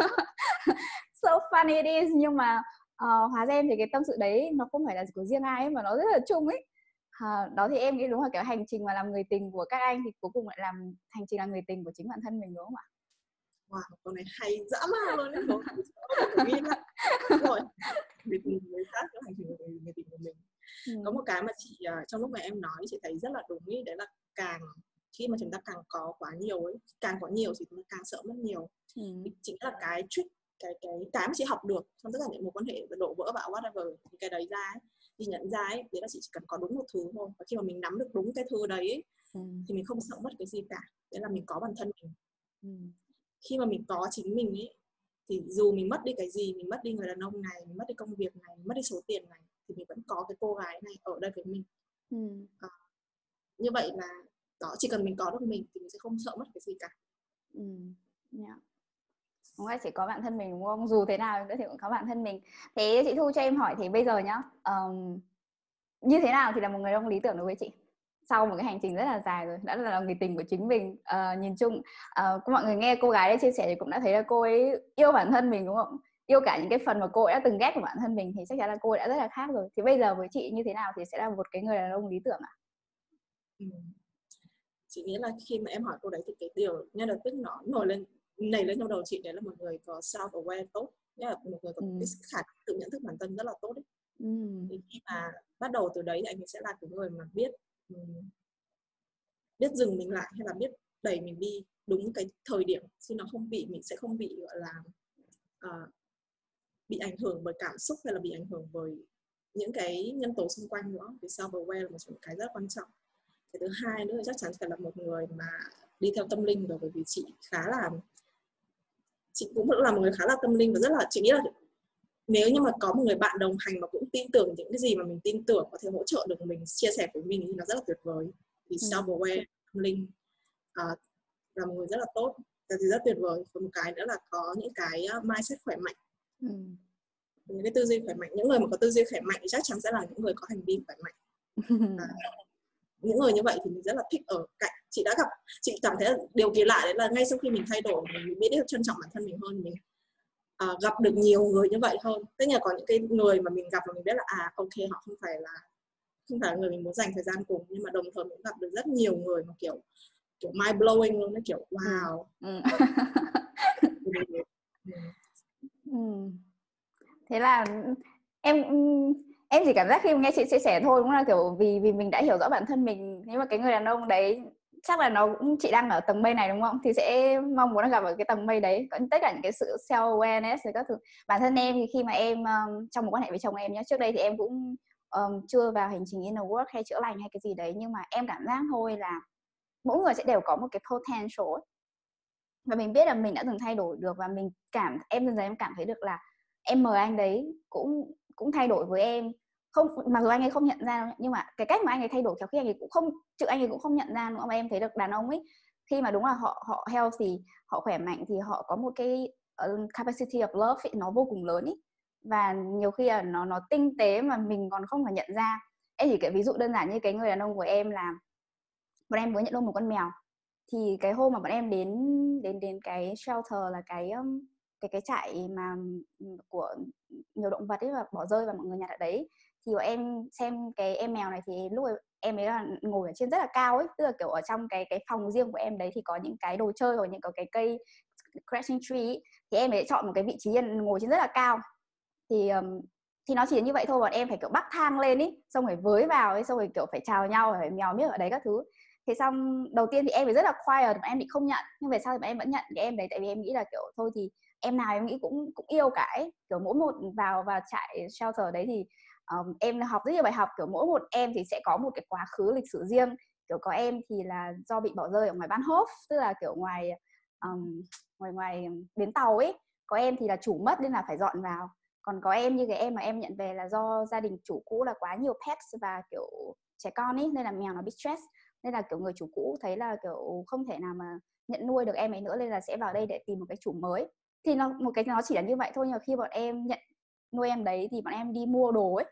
so funny it is. Nhưng mà uh, hóa ra em thì cái tâm sự đấy nó không phải là của riêng ai ấy, mà nó rất là chung ấy. Uh, đó thì em nghĩ đúng là cái hành trình mà làm người tình của các anh thì cuối cùng lại làm hành trình làm người tình của chính bản thân mình, đúng không ạ? Wow, câu này hay dã man luôn đấy. Rồi, người tình người khác, cái hành trình của người, người tình của mình. Ừ. Có một cái mà chị trong lúc mà em nói chị thấy rất là đúng ý, đấy là càng khi mà chúng ta càng có quá nhiều ấy, càng có nhiều thì chúng ta càng sợ mất nhiều. Ừ. Chính là cái trick, cái cái cái mà chị học được trong tất cả những mối quan hệ đổ vỡ bạo whatever, cái đấy ra ấy, thì nhận ra ấy, đấy là chị chỉ cần có đúng một thứ thôi, và khi mà mình nắm được đúng cái thứ đấy ấy, ừ. thì mình không sợ mất cái gì cả. Đấy là mình có bản thân mình. Ừ. Khi mà mình có chính mình ấy, thì dù mình mất đi cái gì, mình mất đi người đàn ông này, mình mất đi công việc này, mình mất đi số tiền này, thì mình vẫn có cái cô gái này ở đây với mình. Ừ. À, như vậy là đó, chỉ cần mình có được mình thì mình sẽ không sợ mất cái gì cả. Ừ. Yeah. Đúng là chỉ có bản thân mình, đúng không? Dù thế nào nữa thì cũng có bản thân mình. Thế chị Thu cho em hỏi thì bây giờ nhá, um, như thế nào thì là một người đàn ông lý tưởng đối với chị? Sau một cái hành trình rất là dài rồi, đã là người tình của chính mình, uh, nhìn chung uh, mọi người nghe cô gái đấy chia sẻ thì cũng đã thấy là cô ấy yêu bản thân mình, đúng không? Yêu cả những cái phần mà cô ấy đã từng ghét của bản thân mình, thì chắc chắn là cô ấy đã rất là khác rồi. Thì bây giờ với chị như thế nào thì sẽ là một cái người đàn ông lý tưởng ạ? Ừ. Chị nghĩ là khi mà em hỏi cô đấy thì cái điều ngay lập tức nó nổi lên nảy lên trong đầu chị, đấy là một người có self aware tốt, nghĩa là một người có ừ. cái khả năng tự nhận thức bản thân rất là tốt ấy. Ừ. Thì khi mà bắt đầu từ đấy thì anh ấy sẽ là cái người mà biết um, biết dừng mình lại, hay là biết đẩy mình đi đúng cái thời điểm, chứ nó không bị mình sẽ không bị gọi là uh, bị ảnh hưởng bởi cảm xúc hay là bị ảnh hưởng bởi những cái nhân tố xung quanh nữa. Vì self aware là một cái rất quan trọng. Cái thứ hai nữa chắc chắn phải là một người mà đi theo tâm linh rồi, bởi vì chị khá là chị cũng là một người khá là tâm linh, và rất là chị nghĩ là nếu như mà có một người bạn đồng hành mà cũng tin tưởng những cái gì mà mình tin tưởng, có thể hỗ trợ được mình, chia sẻ với mình thì nó rất là tuyệt vời. Thì ừ. self aware, tâm linh uh, là một người rất là tốt, là gì rất tuyệt vời. Và một cái nữa là có những cái mindset khỏe mạnh, ừ. những cái tư duy khỏe mạnh. Những người mà có tư duy khỏe mạnh thì chắc chắn sẽ là những người có hành vi khỏe mạnh. uh, những người như vậy thì mình rất là thích ở cạnh. Chị đã gặp, chị cảm thấy điều kỳ lạ đấy là ngay sau khi mình thay đổi, mình biết trân trọng bản thân mình hơn, mình uh, gặp được nhiều người như vậy hơn. Tất nhiên là có những cái người mà mình gặp mà mình biết là à ok, họ không phải là không phải là người mình muốn dành thời gian cùng, nhưng mà đồng thời mình gặp được rất nhiều người mà kiểu kiểu mind blowing luôn, nó kiểu wow. Ừ. Ừ. Thế là em em chỉ cảm giác khi nghe chị chia sẻ thôi cũng là kiểu vì vì mình đã hiểu rõ bản thân mình, nhưng mà cái người đàn ông đấy chắc là nó cũng, chị đang ở tầng mây này đúng không, thì sẽ mong muốn là gặp ở cái tầng mây đấy, có tất cả những cái sự self awareness và các thứ. Bản thân em thì khi mà em um, trong mối quan hệ với chồng em nhé, trước đây thì em cũng um, chưa vào hành trình inner work hay chữa lành hay cái gì đấy, nhưng mà em cảm giác thôi là mỗi người sẽ đều có một cái potential ấy. Và mình biết là mình đã từng thay đổi được, và mình cảm em dần dần em cảm thấy được là em mời anh đấy cũng cũng thay đổi với em, không, mặc dù anh ấy không nhận ra, nhưng mà cái cách mà anh ấy thay đổi theo khi anh ấy cũng không chữ anh ấy cũng không nhận ra nữa. Mà em thấy được đàn ông ấy, khi mà đúng là họ họ healthy, họ khỏe mạnh, thì họ có một cái uh, capacity of love ấy, nó vô cùng lớn ấy, và nhiều khi là nó nó tinh tế mà mình còn không phải nhận ra. Em chỉ kể ví dụ đơn giản như cái người đàn ông của em là bọn em mới nhận nuôi một con mèo. Thì cái hôm mà bọn em đến đến đến cái shelter, là cái cái cái trại mà của nhiều động vật ấy và bỏ rơi và mọi người nhặt ở đấy, thì bọn em xem cái em mèo này, thì lúc ấy em ấy là ngồi ở trên rất là cao ấy, tức là kiểu ở trong cái cái phòng riêng của em đấy thì có những cái đồ chơi hoặc những cái cây crashing tree ấy, thì em ấy chọn một cái vị trí ngồi trên rất là cao. Thì um, thì nó chỉ như vậy thôi, bọn em phải kiểu bắc thang lên ý, xong rồi với vào ấy, xong rồi kiểu phải chào nhau, phải mèo miếc ở đấy các thứ. Thế xong đầu tiên thì em phải rất là quiet, mà em bị không nhận, nhưng về sau thì em vẫn nhận cái em đấy, tại vì em nghĩ là kiểu thôi thì em nào em nghĩ cũng cũng yêu cả ấy. Kiểu mỗi một vào vào trại shelter đấy thì um, em học rất nhiều bài học, kiểu mỗi một em thì sẽ có một cái quá khứ lịch sử riêng. Kiểu có em thì là do bị bỏ rơi ở ngoài Bahnhof, tức là kiểu ngoài um, ngoài ngoài bến tàu ấy. Có em thì là chủ mất nên là phải dọn vào. Còn có em như cái em mà em nhận về là do gia đình chủ cũ là quá nhiều pets và kiểu trẻ con ấy, nên là mèo nó bị stress, nên là kiểu người chủ cũ thấy là kiểu không thể nào mà nhận nuôi được em ấy nữa, nên là sẽ vào đây để tìm một cái chủ mới. Thì nó một cái nó chỉ là như vậy thôi, nhưng mà khi bọn em nhận nuôi em đấy thì bọn em đi mua đồ ấy,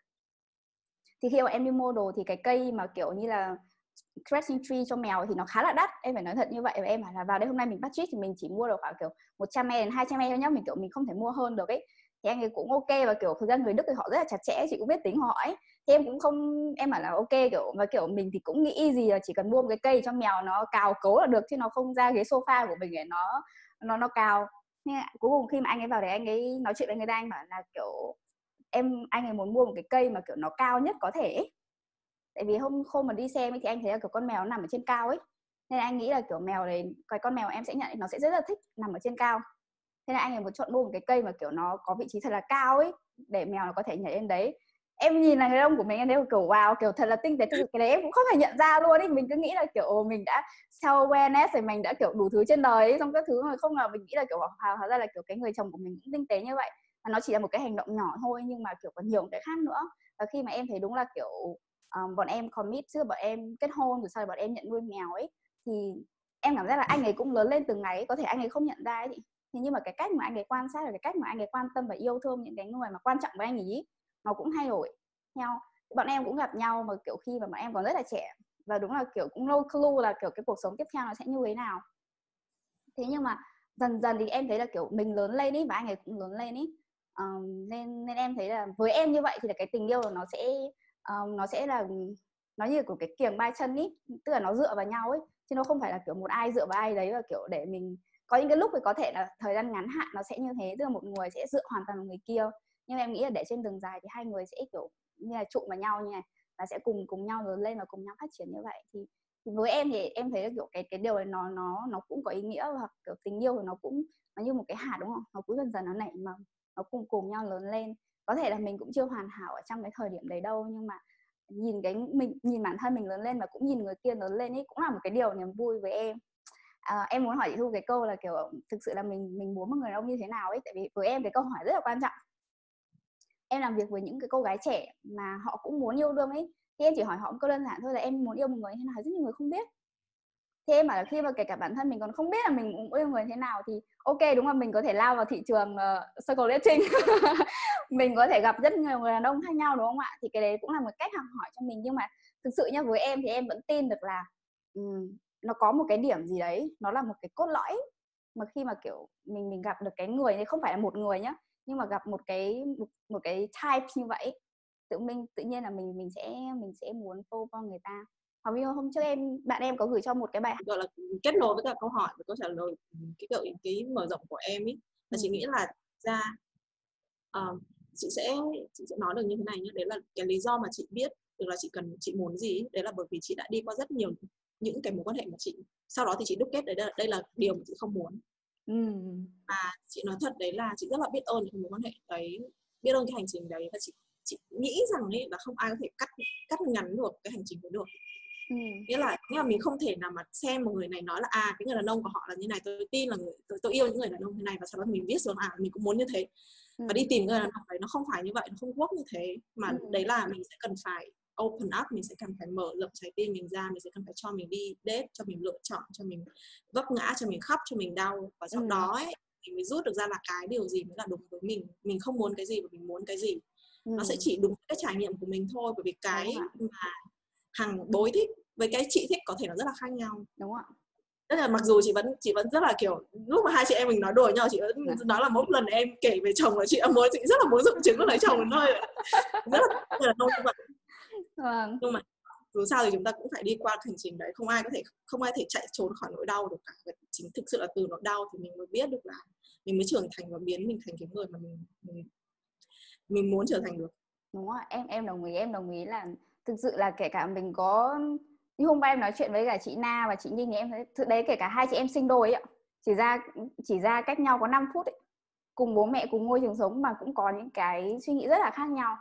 thì khi bọn em đi mua đồ thì cái cây mà kiểu như là crashing tree cho mèo thì nó khá là đắt, em phải nói thật như vậy. Và em bảo là vào đây hôm nay mình budget thì mình chỉ mua được khoảng kiểu một trăm e đến hai trăm e thôi nhá, mình kiểu mình không thể mua hơn được ấy. Thì anh ấy cũng ok, và kiểu thực ra người Đức thì họ rất là chặt chẽ, chị cũng biết tính họ ấy. Thì em cũng không, em bảo là ok, kiểu và kiểu mình thì cũng nghĩ gì là chỉ cần mua một cái cây cho mèo nó cào cấu là được, chứ nó không ra ghế sofa của mình để nó nó nó cào. Nhưng cuối cùng khi mà anh ấy vào đấy, anh ấy nói chuyện với người ta, anh bảo là kiểu em anh ấy muốn mua một cái cây mà kiểu nó cao nhất có thể ấy. Tại vì hôm hôm mà đi xem ấy, thì anh thấy là kiểu con mèo nó nằm ở trên cao ấy, nên là anh nghĩ là kiểu mèo đấy, cái con mèo em sẽ nhận nó sẽ rất là thích nằm ở trên cao. Thế là anh ấy muốn chọn mua một cái cây mà kiểu nó có vị trí thật là cao ấy, để mèo nó có thể nhảy lên đấy. Em nhìn là người ông của mình, em thấy kiểu wow, kiểu thật là tinh tế. Thực sự cái đấy em cũng không thể nhận ra luôn ấy, mình cứ nghĩ là kiểu mình đã self awareness rồi, mình đã kiểu đủ thứ trên đời ấy, xong các thứ, mà không ngờ mình nghĩ là kiểu hóa ra là kiểu cái người chồng của mình cũng tinh tế như vậy. Và nó chỉ là một cái hành động nhỏ thôi, nhưng mà kiểu còn nhiều cái khác nữa. Và khi mà em thấy đúng là kiểu um, bọn em commit, chứ bọn em kết hôn rồi sau đó bọn em nhận nuôi mèo ấy, thì em cảm giác là anh ấy cũng lớn lên từng ngày ấy. Có thể anh ấy không nhận ra ấy, thì nhưng mà cái cách mà anh ấy quan sát, là cái cách mà anh ấy quan tâm và yêu thương những cái người mà quan trọng với anh ấy, nó cũng thay đổi theo. Bọn em cũng gặp nhau mà kiểu khi mà bọn em còn rất là trẻ, và đúng là kiểu cũng no clue là kiểu cái cuộc sống tiếp theo nó sẽ như thế nào. Thế nhưng mà dần dần thì em thấy là kiểu mình lớn lên ý, và anh ấy cũng lớn lên ý. Um, nên nên em thấy là với em như vậy thì là cái tình yêu nó sẽ um, nó sẽ là nó như của cái kiềng ba chân ý, tức là nó dựa vào nhau ấy, chứ nó không phải là kiểu một ai dựa vào ai đấy, và kiểu để mình có những cái lúc thì có thể là thời gian ngắn hạn nó sẽ như thế, tức là một người sẽ dựa hoàn toàn vào người kia. Nhưng em nghĩ là để trên đường dài thì hai người sẽ kiểu như là trụ vào nhau như này, và sẽ cùng cùng nhau lớn lên và cùng nhau phát triển như vậy. Thì, thì với em thì em thấy là kiểu cái cái điều này nó nó nó cũng có ý nghĩa, hoặc kiểu tình yêu thì nó cũng nó như một cái hạt đúng không, nó cũng dần dần nó nảy mầm, nó cùng cùng nhau lớn lên. Có thể là mình cũng chưa hoàn hảo ở trong cái thời điểm đấy đâu, nhưng mà nhìn cái mình nhìn bản thân mình lớn lên và cũng nhìn người kia lớn lên ấy, cũng là một cái điều niềm vui với em. À, em muốn hỏi chị Thu cái câu là kiểu thực sự là mình mình muốn một người đàn ông như thế nào ấy, tại vì với em cái câu hỏi rất là quan trọng. Em làm việc với những cái cô gái trẻ mà họ cũng muốn yêu đương ấy, thì em chỉ hỏi họ một câu đơn giản thôi là em muốn yêu một người như thế nào, rất nhiều người không biết. Thế em bảo là khi mà kể cả bản thân mình còn không biết là mình muốn yêu người thế nào, thì ok, đúng là mình có thể lao vào thị trường uh, circle dating mình có thể gặp rất nhiều người đàn ông khác nhau đúng không ạ, thì cái đấy cũng là một cách học hỏi cho mình. Nhưng mà thực sự nhá, với em thì em vẫn tin được là um, nó có một cái điểm gì đấy, nó là một cái cốt lõi mà khi mà kiểu mình mình gặp được cái người ấy, không phải là một người nhá, nhưng mà gặp một cái một, một cái type như vậy, tự mình tự nhiên là mình mình sẽ mình sẽ muốn follow qua người ta. Hoặc như hôm trước em bạn em có gửi cho một cái bài gọi là kết nối với cả câu hỏi và câu trả lời, cái gợi cái mở rộng của em ý là ừ. Chị nghĩ là ra uh, chị sẽ chị sẽ nói được như thế này nhé. Đấy là cái lý do mà chị biết được là chị cần chị muốn gì, đấy là bởi vì chị đã đi qua rất nhiều những cái mối quan hệ mà chị sau đó thì chị đúc kết đấy, đây là điều mà chị không muốn. Ừ. Và chị nói thật đấy là chị rất là biết ơn những mối quan hệ đấy, biết ơn cái hành trình đấy, và chị chị nghĩ rằng ấy là không ai có thể cắt cắt ngắn được cái hành trình đấy được. Ừ. Nghĩa là nghĩa là mình không thể nào mà xem một người này nói là à cái người đàn ông của họ là như này, tôi tin là người, tôi, tôi yêu những người đàn ông như này, và sau đó mình viết xuống à mình cũng muốn như thế, Ừ. và đi tìm người đàn ông đấy. Nó không phải như vậy, nó không work như thế, mà Ừ. đấy là mình sẽ cần phải open up, mình sẽ cần phải mở rộng trái tim mình ra, mình sẽ cần phải cho mình đi date, cho mình lựa chọn, cho mình vấp ngã, cho mình khóc, cho mình đau, và sau Ừ. đó ấy mình mới rút được ra là cái điều gì mới là đúng với mình, mình không muốn cái gì và mình muốn cái gì. Ừ. Nó sẽ chỉ đúng cái trải nghiệm của mình thôi, bởi vì cái Đúng mà Hằng bối thích với cái chị thích có thể nó rất là khác nhau. Đúng ạ. Tức là mặc dù chị vẫn chị vẫn rất là kiểu lúc mà hai chị em mình nói đùa nhau, chị vẫn nói là mỗi lần em kể về chồng là chị đã muốn, chị rất là muốn dụng chứng lấy chồng đến nơi, rất là nông như vậy. Vâng. Nhưng mà dù sao thì chúng ta cũng phải đi qua hành trình đấy, không ai có thể không ai thể chạy trốn khỏi nỗi đau được cả. Và chính thực sự là từ nỗi đau thì mình mới biết được là mình mới trưởng thành và biến mình thành cái người mà mình mình, mình muốn trở thành được. Đúng rồi, em em đồng ý, em đồng ý là thực sự là kể cả mình có, như hôm qua em nói chuyện với cả chị Na và chị Ninh thì em thấy thực đấy, kể cả hai chị em sinh đôi ấy ạ, chỉ ra chỉ ra cách nhau có năm phút ấy, cùng bố mẹ cùng môi trường sống mà cũng có những cái suy nghĩ rất là khác nhau.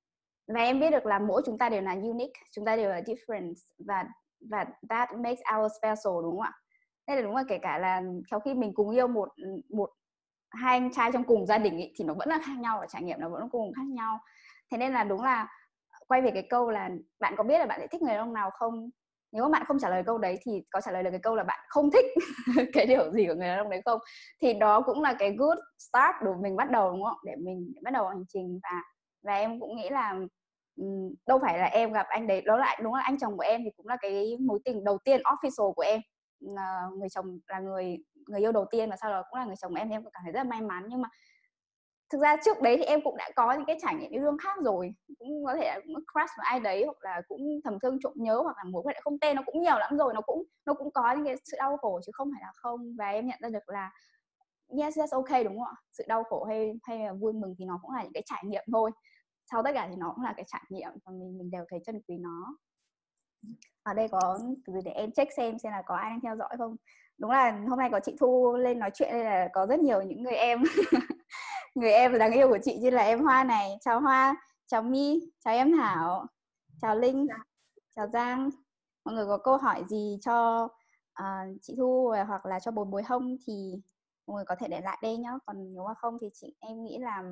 Và em biết được là mỗi chúng ta đều là unique, chúng ta đều là different, và và that makes our special, đúng không ạ? Nên là đúng là kể cả là sau khi mình cùng yêu một một hai anh trai trong cùng gia đình ý, thì nó vẫn là khác nhau và trải nghiệm nó vẫn cùng khác nhau. Thế nên là đúng là quay về cái câu là bạn có biết là bạn sẽ thích người đàn ông nào không? Nếu mà bạn không trả lời câu đấy thì có trả lời được cái câu là bạn không thích cái điều gì của người đàn ông đấy không? Thì đó cũng là cái good start để mình bắt đầu, đúng không? Để mình để bắt đầu hành trình. Và và em cũng nghĩ là um, đâu phải là em gặp anh đấy, đó là đúng là anh chồng của em thì cũng là cái mối tình đầu tiên official của em. Uh, người chồng là người người yêu đầu tiên và sau đó cũng là người chồng của em, em cũng cảm thấy rất là may mắn. Nhưng mà thực ra trước đấy thì em cũng đã có những cái trải nghiệm yêu đương khác rồi, cũng có thể là cũng crush vào ai đấy, hoặc là cũng thầm thương trộm nhớ, hoặc là mối quan hệ không tên, nó cũng nhiều lắm rồi, nó cũng nó cũng có những cái sự đau khổ chứ không phải là không. Và em nhận ra được là yes, that's okay, đúng không ạ? Sự đau khổ hay hay là vui mừng thì nó cũng là những cái trải nghiệm thôi. Sau tất cả thì nó cũng là cái trải nghiệm, và mình mình đều thấy trân quý nó. Ở đây có từ để em check xem xem là có ai đang theo dõi không. Đúng là hôm nay có chị Thu lên nói chuyện nên là có rất nhiều những người em người em đáng yêu của chị, như là em Hoa này, chào Hoa, chào My, chào em Thảo, chào Linh, chào Giang. Mọi người có câu hỏi gì cho uh, chị Thu hoặc là cho bồi bồi Hông thì mọi người có thể để lại đây nhá. Còn nếu mà không thì chị em nghĩ là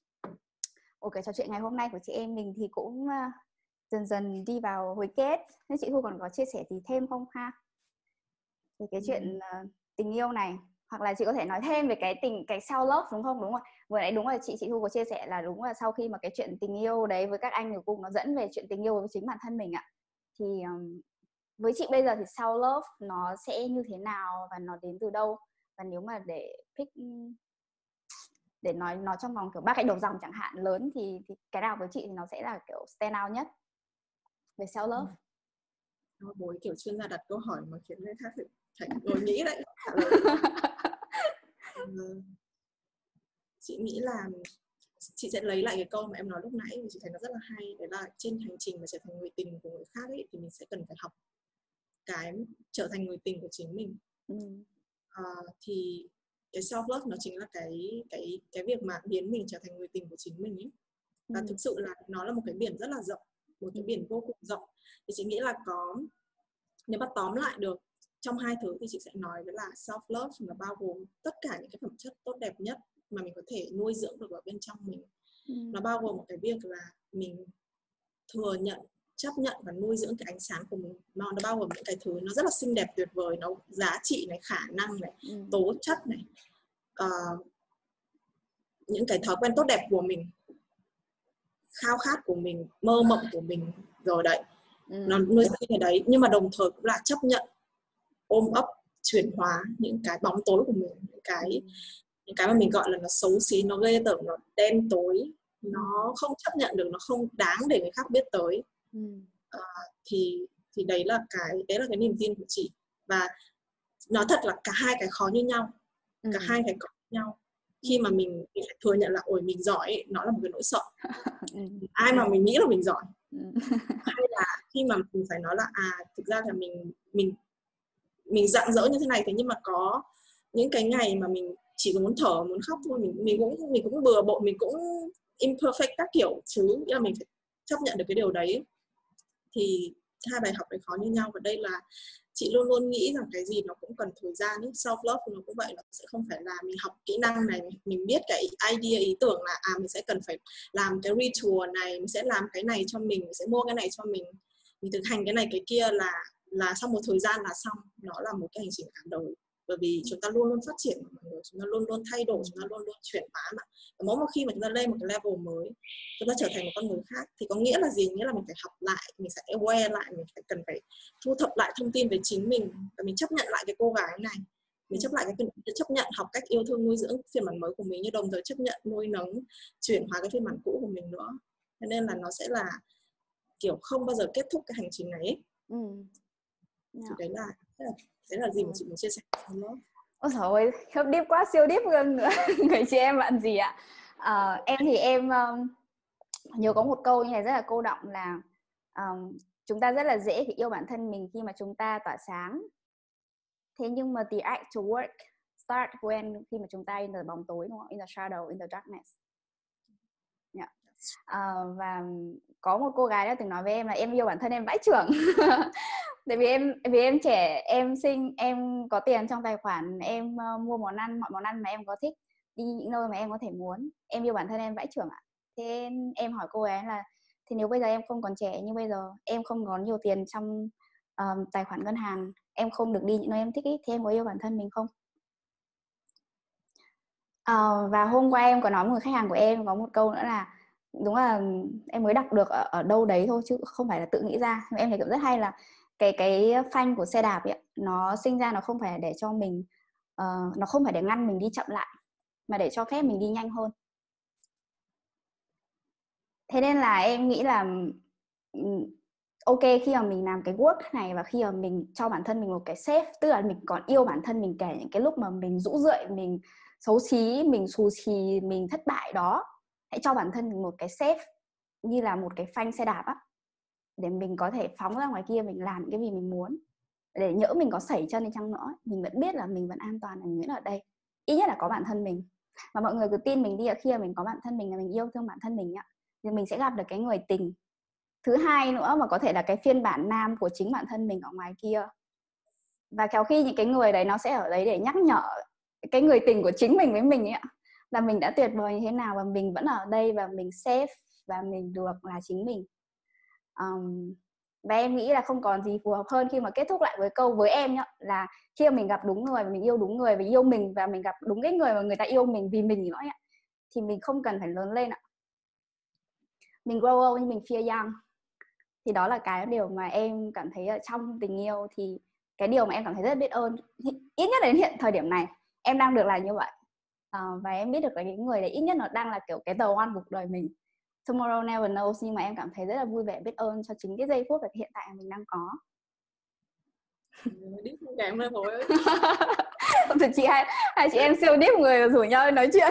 ok, trò chuyện ngày hôm nay của chị em mình thì cũng uh, dần dần đi vào hồi kết. Nên chị Thu còn có chia sẻ gì thêm không ha? Về cái chuyện uh, tình yêu này, hoặc là chị có thể nói thêm về cái tình cái self love, đúng không? Đúng rồi, vừa nãy đúng là chị chị Thu có chia sẻ là đúng là sau khi mà cái chuyện tình yêu đấy với các anh cuối cùng nó dẫn về chuyện tình yêu với chính bản thân mình ạ, thì um, với chị bây giờ thì self love nó sẽ như thế nào và nó đến từ đâu? Và nếu mà để pick để nói nói trong vòng kiểu ba cái đầu dòng chẳng hạn lớn thì, thì cái nào với chị thì nó sẽ là kiểu stand out nhất về self love? Nó bối kiểu chuyên gia đặt câu hỏi mà khiến người khác phải, phải ngồi nghĩ đấy. Chị nghĩ là chị sẽ lấy lại cái câu mà em nói lúc nãy, vì chị thấy nó rất là hay, đấy là trên hành trình mà trở thành người tình của người khác ấy, thì mình sẽ cần phải học cái trở thành người tình của chính mình. Ừ. À, thì cái self love nó chính là cái cái cái việc mà biến mình trở thành người tình của chính mình ấy. Và ừ. thực sự là nó là một cái biển rất là rộng, một cái biển vô cùng rộng. Thì chị nghĩ là có, nếu mà tóm lại được trong hai thứ thì chị sẽ nói đó là self love là bao gồm tất cả những cái phẩm chất tốt đẹp nhất mà mình có thể nuôi dưỡng được ở bên trong mình. Ừ. Nó bao gồm một cái việc là mình thừa nhận, chấp nhận và nuôi dưỡng cái ánh sáng của mình. Nó, nó bao gồm những cái thứ nó rất là xinh đẹp, tuyệt vời, nó giá trị này, khả năng này, ừ. tố chất này, uh, những cái thói quen tốt đẹp của mình, khao khát của mình, mơ mộng của mình rồi đấy. Ừ. Nó nuôi dưỡng cái đấy, nhưng mà đồng thời cũng là chấp nhận, ôm ấp, chuyển hóa những cái bóng tối của mình, những cái ừ. những cái mà mình gọi là nó xấu xí, nó ghê tởm, nó đen tối, nó không chấp nhận được, nó không đáng để người khác biết tới. Ừ. À, thì thì đấy là cái đấy là cái niềm tin của chị. Và nói thật là cả hai cái khó như nhau, ừ. cả hai cái khó như nhau. Khi mà mình, mình phải thừa nhận là ôi mình giỏi ấy, nó là một cái nỗi sợ. Ừ. Ai mà mình nghĩ là mình giỏi Hay là khi mà mình phải nói là à thực ra là mình mình mình rạng rỡ như thế này, thế nhưng mà có những cái ngày mà mình chỉ muốn thở, muốn khóc thôi, mình mình cũng mình cũng bừa bộn, mình cũng imperfect các kiểu chứ, nghĩa là mình phải chấp nhận được cái điều đấy. Thì hai bài học đấy khó như nhau, và đây là chị luôn luôn nghĩ rằng cái gì nó cũng cần thời gian ấy. Self love nó cũng vậy, nó sẽ không phải là mình học kỹ năng này, mình biết cái idea, ý tưởng là à mình sẽ cần phải làm cái ritual này, mình sẽ làm cái này cho mình, mình sẽ mua cái này cho mình, mình thực hành cái này cái kia là là sau một thời gian là xong. Nó là một cái hành trình cả đời, bởi vì chúng ta luôn luôn phát triển mà mọi người, chúng ta luôn luôn thay đổi, chúng ta luôn luôn chuyển hóa mà. Và mỗi một khi mà chúng ta lên một cái level mới, chúng ta trở thành một con người khác, thì có nghĩa là gì? Nghĩa là mình phải học lại, mình sẽ aware lại, mình phải cần phải thu thập lại thông tin về chính mình, và mình chấp nhận lại cái cô gái này, mình chấp lại cái chấp nhận học cách yêu thương, nuôi dưỡng phiên bản mới của mình, nhưng đồng thời chấp nhận nuôi nấng chuyển hóa cái phiên bản cũ của mình nữa. Cho nên là nó sẽ là kiểu không bao giờ kết thúc cái hành trình này ấy. Ừ. Thì đấy là đấy là gì mà chị muốn chia sẻ nữa. Ôi trời ơi, khớp deep quá, siêu deep hơn nữa. Người chị em bạn gì ạ? À, em thì em um, nhớ có một câu như này rất là cô đọng là um, chúng ta rất là dễ thì yêu bản thân mình khi mà chúng ta tỏa sáng. Thế nhưng mà the actual work start when khi mà chúng ta in the bóng tối, đúng không? In the shadow, in the darkness. Yeah. Uh, và có một cô gái đã từng nói với em là em yêu bản thân em vãi chưởng. Tại vì em vì em trẻ, em xinh, em có tiền trong tài khoản, em uh, mua món ăn, mọi món ăn mà em có thích, đi những nơi mà em có thể muốn. Em yêu bản thân em vãi chưởng ạ. Thế em hỏi cô ấy là thì nếu bây giờ em không còn trẻ như bây giờ, em không có nhiều tiền trong um, tài khoản ngân hàng, em không được đi những nơi em thích ý, thì em có yêu bản thân mình không? Uh, và hôm qua em có nói với một khách hàng của em có một câu nữa là đúng là em mới đọc được ở, ở đâu đấy thôi chứ không phải là tự nghĩ ra. Em thấy cũng rất hay là cái cái phanh của xe đạp ấy, nó sinh ra nó không phải để cho mình uh, nó không phải để ngăn mình đi chậm lại, mà để cho phép mình đi nhanh hơn. Thế nên là em nghĩ là ok khi mà mình làm cái work này và khi mà mình cho bản thân mình một cái safe, tức là mình còn yêu bản thân mình kể những cái lúc mà mình rũ rượi, mình xấu xí, mình xù xì, mình thất bại đó. Hãy cho bản thân mình một cái safe như là một cái phanh xe đạp á, để mình có thể phóng ra ngoài kia, mình làm những cái gì mình muốn, để nhỡ mình có sẩy chân đi chăng nữa mình vẫn biết là mình vẫn an toàn, mình vẫn ở đây, ít nhất là có bản thân mình. Mà mọi người cứ tin mình đi ạ, khi mà mình có bản thân mình là mình yêu thương bản thân mình ạ, thì mình sẽ gặp được cái người tình thứ hai nữa mà có thể là cái phiên bản nam của chính bản thân mình ở ngoài kia. Và khéo khi những cái người đấy nó sẽ ở đấy để nhắc nhở cái người tình của chính mình với mình ấy ạ, là mình đã tuyệt vời như thế nào và mình vẫn ở đây và mình safe và mình được là chính mình. Um, và em nghĩ là không còn gì phù hợp hơn khi mà kết thúc lại với câu với em nhá, là khi mà mình gặp đúng người và mình yêu đúng người và yêu mình, và mình gặp đúng cái người mà người ta yêu mình vì mình nữa ấy, thì mình không cần phải lớn lên ạ. Mình grow old nhưng mình feel young. Thì đó là cái điều mà em cảm thấy ở trong tình yêu, thì cái điều mà em cảm thấy rất biết ơn, ít nhất đến hiện thời điểm này em đang được là như vậy. À, và em biết được là cái người đấy ít nhất nó đang là kiểu cái the one cuộc đời mình. Tomorrow never knows, nhưng mà em cảm thấy rất là vui vẻ, biết ơn cho chính cái giây phút và hiện tại mình đang có. Đi không kém rồi thôi. Thì chị hai, hai chị em siêu deep người rủ nhau nói chuyện.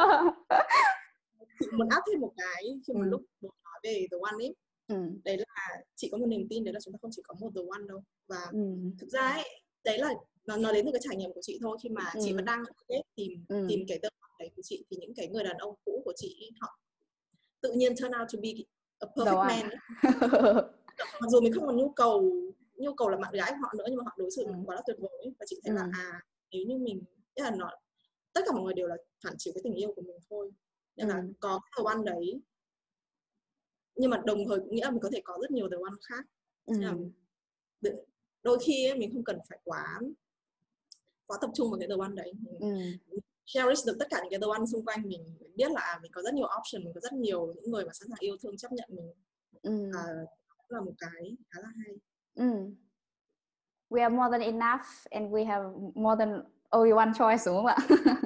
Chị muốn áp thêm một cái khi một ừ. lúc nói về the one ấy. Ừ. Đấy là chị có một niềm tin đấy là chúng ta không chỉ có một the one đâu. Và ừ. thực ra ấy, đấy là nó, nó đến từ cái trải nghiệm của chị thôi. Khi mà ừ. chị vẫn đang tìm ừ. tìm cái the one đấy của chị, thì những cái người đàn ông cũ của chị họ tự nhiên turn out to be a perfect man. Mặc dù mình không còn nhu cầu nhu cầu là bạn gái của họ nữa, nhưng mà họ đối xử ừ. quá là tuyệt vời ấy. Và chị thấy ừ. là à nếu như mình, tức là nó tất cả mọi người đều là phản chiếu cái tình yêu của mình thôi. Nên ừ. là có the one đấy, nhưng mà đồng thời cũng nghĩa là mình có thể có rất nhiều the one khác. ừ. Là đôi khi ấy, mình không cần phải quá quá tập trung vào cái the one đấy. ừ. Cherish được tất cả những cái the one xung quanh mình, mình biết là mình có rất nhiều option, mình có rất nhiều những người mà sẵn sàng yêu thương, chấp nhận mình. ừ. À, là một cái khá là hay. ừ. We are more than enough and we have more than only one choice, đúng không ạ?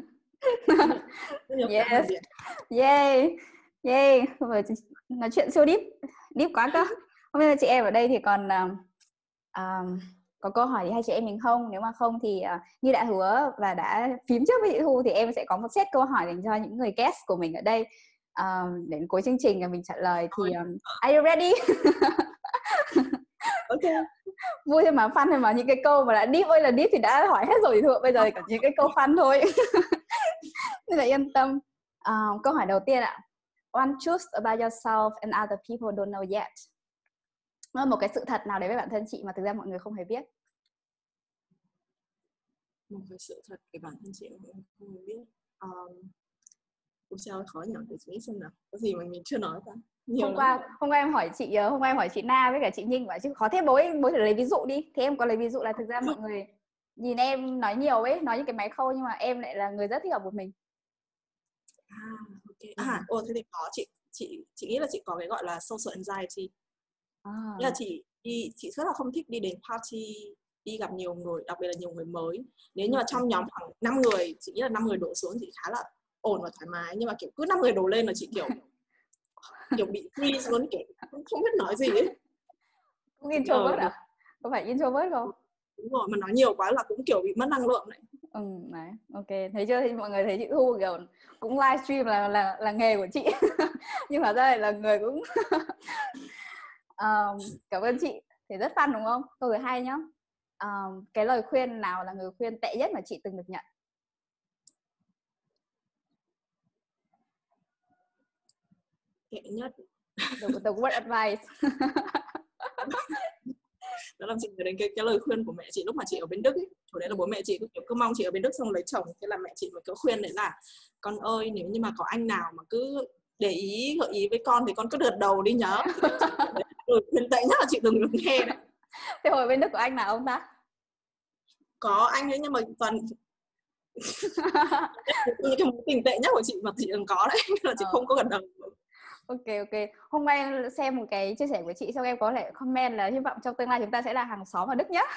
Yes. Yay. Yay. Nói chuyện siêu deep. Deep quá cơ. Không biết là chị em ở đây thì còn uh, uh, có câu hỏi gì hai chị em mình không? Nếu mà không thì uh, như đã hứa và đã phím trước với chị Thu thì em sẽ có một set câu hỏi dành cho những người guest của mình ở đây. um, đến cuối chương trình là mình trả lời thì um, are you ready? Ok. Vui thôi mà, fun thôi mà, những cái câu mà đã deep ơi là deep thì đã hỏi hết rồi thôi, bây giờ chỉ những cái câu fun thôi. Nên là yên tâm. Um, câu hỏi đầu tiên ạ. One truth about yourself and other people don't know yet. Nó là một cái sự thật nào đấy với bản thân chị mà thực ra mọi người không hề biết. Một cái sự thật về bản thân chị mà mọi người không hề biết. Um, Ủa sao khó nhỉ, để chị nghĩ xem nào. Có gì mà mình chưa nói ta? Nhiều hôm qua hôm qua em hỏi chị hôm qua em hỏi chị Na với cả chị Ninh bảo chứ khó thế, bối bối thử lấy ví dụ đi. Thì em có lấy ví dụ là thực ra mọi người nhìn em nói nhiều ấy, nói những cái máy khâu, nhưng mà em lại là người rất thích ở một mình. À, ok. À, ồ, thế thì có, chị chị chị nghĩ là chị có cái gọi là social anxiety. À. Nghĩa là chị đi chị rất là không thích đi đến party, đi gặp nhiều người, đặc biệt là nhiều người mới. Nếu như mà trong nhóm khoảng năm người, chị nghĩ là năm người đổ xuống chị khá là ổn và thoải mái, nhưng mà kiểu cứ năm người đổ lên là chị kiểu kiểu bị freeze luôn, kiểu không biết nói gì ấy. Cũng introvert à? Có phải introvert không? Đúng rồi, mà nói nhiều quá là cũng kiểu bị mất năng lượng đấy. Ừ, đấy, ok, thấy chưa? Thì mọi người thấy chị Thu kiểu cũng livestream là là là nghề của chị, nhưng mà ra là người cũng um, cảm ơn chị, thì rất fun đúng không? Câu thứ hai nhá. Um, cái lời khuyên nào là lời khuyên tệ nhất mà chị từng được nhận? Tệ nhất. The, the word advice. Đó là chị nhớ đến cái, cái lời khuyên của mẹ chị lúc mà chị ở bên Đức ấy. Chỗ đấy là bố mẹ chị cứ, kiểu, cứ mong chị ở bên Đức xong lấy chồng. Thế là mẹ chị mới cứ khuyên đấy là con ơi, nếu như mà có anh nào mà cứ để ý gợi ý với con thì con cứ gật đầu đi nhớ. Lời khuyên tệ nhất là chị từng được nghe đấy. Thế hồi bên Đức có anh nào không ta? Có anh ấy, nhưng mà toàn những cái mối tình tệ nhất của chị mà chị từng có đấy, là chị ờ. không có gật đầu. Ok ok. Hôm nay em xem một cái chia sẻ của chị, xong em có thể comment là hy vọng trong tương lai chúng ta sẽ là hàng xóm ở Đức nhé.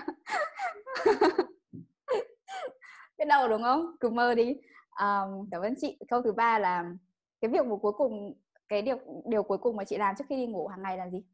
Biết đâu đúng không? Cứ mơ đi. Um, cảm ơn chị. Câu thứ ba là cái việc một cuối cùng, cái điều điều cuối cùng mà chị làm trước khi đi ngủ hàng ngày là gì?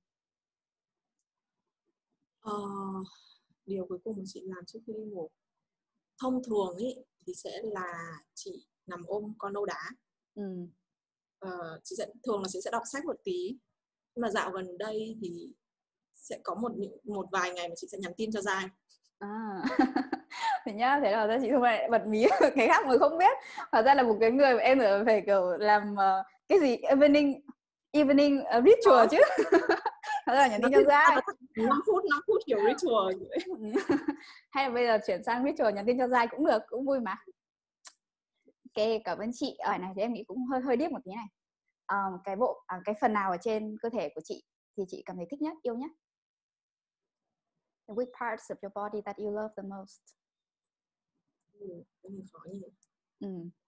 Ờ, điều cuối cùng mà chị làm trước khi đi ngủ thông thường ý, thì sẽ là chị nằm ôm con nâu đá. Ừ. Ờ, chị sẽ thường là chị sẽ đọc sách một tí, nhưng mà dạo gần đây thì sẽ có một một vài ngày mà chị sẽ nhắn tin cho Giai. À. Thì nhá, thế là chị không phải bật mí cái khác mà không biết. Thật ra là một cái người mà em phải kiểu làm uh, cái gì evening evening uh, ritual chứ. Thật ra là nhắn tin cho Giai. năm phút năm phút kiểu ritual vậy. Hay là bây giờ chuyển sang ritual nhắn tin cho Giai cũng được, cũng vui mà. Ok, cảm ơn chị. Ở này thì em nghĩ cũng hơi hơi điếc một tí này. Um, cái bộ à, cái phần nào ở trên cơ thể của chị thì chị cảm thấy thích nhất, yêu nhất? Which parts of your body that you love the most? Ừ, cái này khó như vậy. Ừ.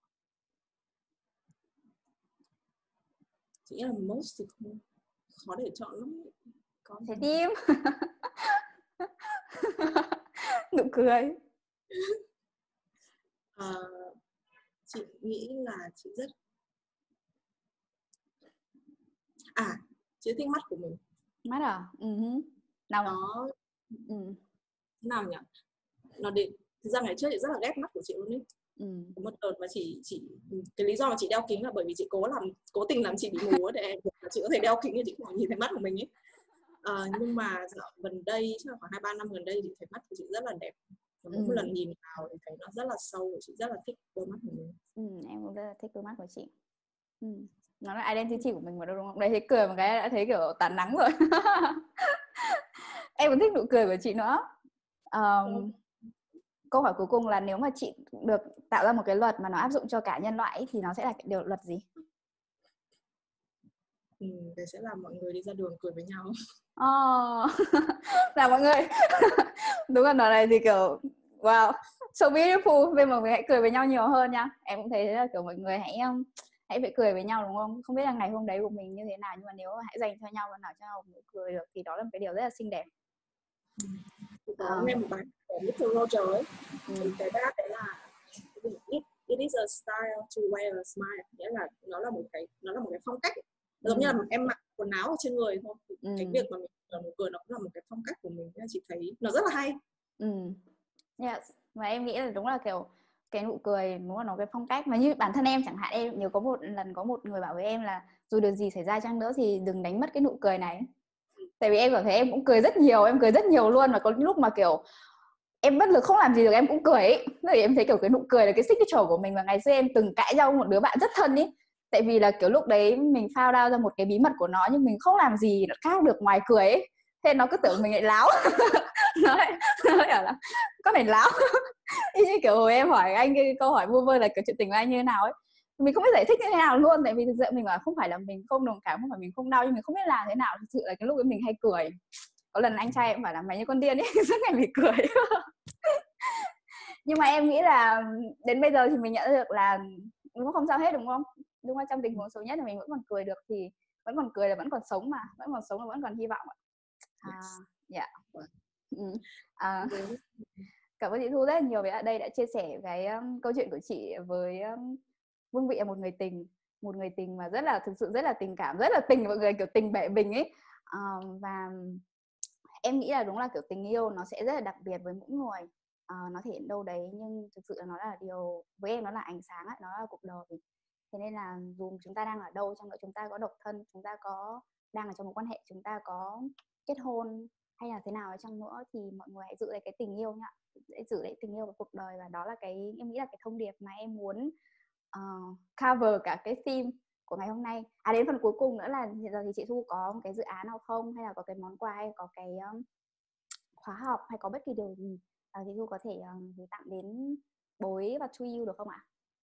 Chị nghĩ là most thì không, khó để chọn lắm. Trái tim. Nụ cười. À, chị nghĩ là chị rất à chị thích mắt của mình. Mắt à? Uh-huh. Nào nó ừ. nào nhỉ? Nó đến thực ra ngày trước chị rất là ghét mắt của chị luôn ấy. Ừ. Một đợt mà chị chị cái lý do mà chị đeo kính là bởi vì chị cố làm cố tình làm chị bị mù ấy, để chị có thể đeo kính thì chị không nhìn thấy mắt của mình ấy. À, nhưng mà dạo gần đây chắc là khoảng hai ba năm gần đây chị thấy mắt của chị rất là đẹp. Và mỗi ừ. một lần nhìn vào thì thấy nó rất là sâu, chị rất là thích đôi mắt của mình. Ừ, em cũng rất là thích đôi mắt của chị. Ừ. Nó là identity của mình mà đâu đúng không? Đây thấy cười một cái đã thấy kiểu tàn nắng rồi. Em cũng thích nụ cười của chị nữa. Um, câu hỏi cuối cùng là nếu mà chị được tạo ra một cái luật mà nó áp dụng cho cả nhân loại thì nó sẽ là cái điều luật gì? Ừ, để sẽ làm mọi người đi ra đường cười với nhau. Oh, là mọi người đúng là nó này thì kiểu wow, so beautiful. Bây giờ mình hãy cười với nhau nhiều hơn nha. Em cũng thấy là kiểu mọi người hãy hãy phải cười với nhau đúng không? Không biết là ngày hôm đấy của mình như thế nào, nhưng mà nếu mà hãy dành cho nhau và nói cho nhau một cười được thì đó là một cái điều rất là xinh đẹp. Chị có à. nghe một bài của mít-tơ Roger ấy. Ừ. Cái bài đấy là it, it is a style to wear a smile, nghĩa là nó là một cái nó là một cái phong cách ấy. Giống ừ. như là em mặc quần áo ở trên người thôi. Ừ. Cái việc mà mình nở nụ cười nó cũng là một cái phong cách của mình, nên chị thấy nó rất là hay. Ừ. Yes. Và em nghĩ là đúng là kiểu cái nụ cười đúng là nó cái phong cách mà như bản thân em chẳng hạn, em nhớ có một lần có một người bảo với em là dù điều gì xảy ra chăng nữa thì đừng đánh mất cái nụ cười này. Tại vì em cảm thấy em cũng cười rất nhiều, em cười rất nhiều luôn, và có lúc mà kiểu em bất lực không làm gì được em cũng cười ấy. Thì em thấy kiểu cái nụ cười là cái signature của mình, và ngày xưa em từng cãi nhau một đứa bạn rất thân ấy, tại vì là kiểu lúc đấy mình found out ra một cái bí mật của nó nhưng mình không làm gì khác được ngoài cười ấy. Thế nó cứ tưởng mình lại láo. nó lại nó lại bảo là con này láo. Y như kiểu hồi em hỏi anh cái câu hỏi vu vơ là kiểu chuyện tình của anh như thế nào ấy, mình không biết giải thích như thế nào luôn, tại vì thực sự mình bảo không phải là mình không đồng cảm, không phải mình không đau, nhưng mình không biết làm thế nào. Thực sự là cái lúc ấy mình hay cười. Có lần anh trai em bảo là mày như con điên ấy, suốt ngày mình cười. Nhưng mà em nghĩ là đến bây giờ thì mình nhận ra được là cũng không sao hết, đúng không? Đúng không? Trong tình huống xấu nhất là mình vẫn còn cười được thì vẫn còn cười là vẫn còn sống mà, vẫn còn sống là vẫn còn hy vọng ạ. À, dạ. Ừ. À, cảm ơn chị Thu rất là nhiều vì ở đây đã chia sẻ cái um, câu chuyện của chị với um, Vương Vị là một người tình, một người tình mà rất là thực sự rất là tình cảm, rất là tình, mọi người kiểu tình bể bình ấy. Uh, và em nghĩ là đúng là kiểu tình yêu nó sẽ rất là đặc biệt với mỗi người. Uh, nó thể hiện đâu đấy nhưng thực sự là nó là điều, với em nó là ánh sáng ấy, nó là cuộc đời. Thế nên là dù chúng ta đang ở đâu chăng nữa, chúng ta có độc thân, chúng ta có đang ở trong một quan hệ, chúng ta có kết hôn hay là thế nào chăng nữa, thì mọi người hãy giữ lấy cái tình yêu nhá, hãy giữ lấy tình yêu vào cuộc đời. Và đó là cái em nghĩ là cái thông điệp mà em muốn uh, cover cả cái theme của ngày hôm nay. À, đến phần cuối cùng nữa là hiện giờ thì chị Thu có một cái dự án nào không, hay là có cái món quà, hay có cái um, khóa học, hay có bất kỳ điều gì uh, chị Thu có thể um, gửi tặng đến Bối và To You được không ạ?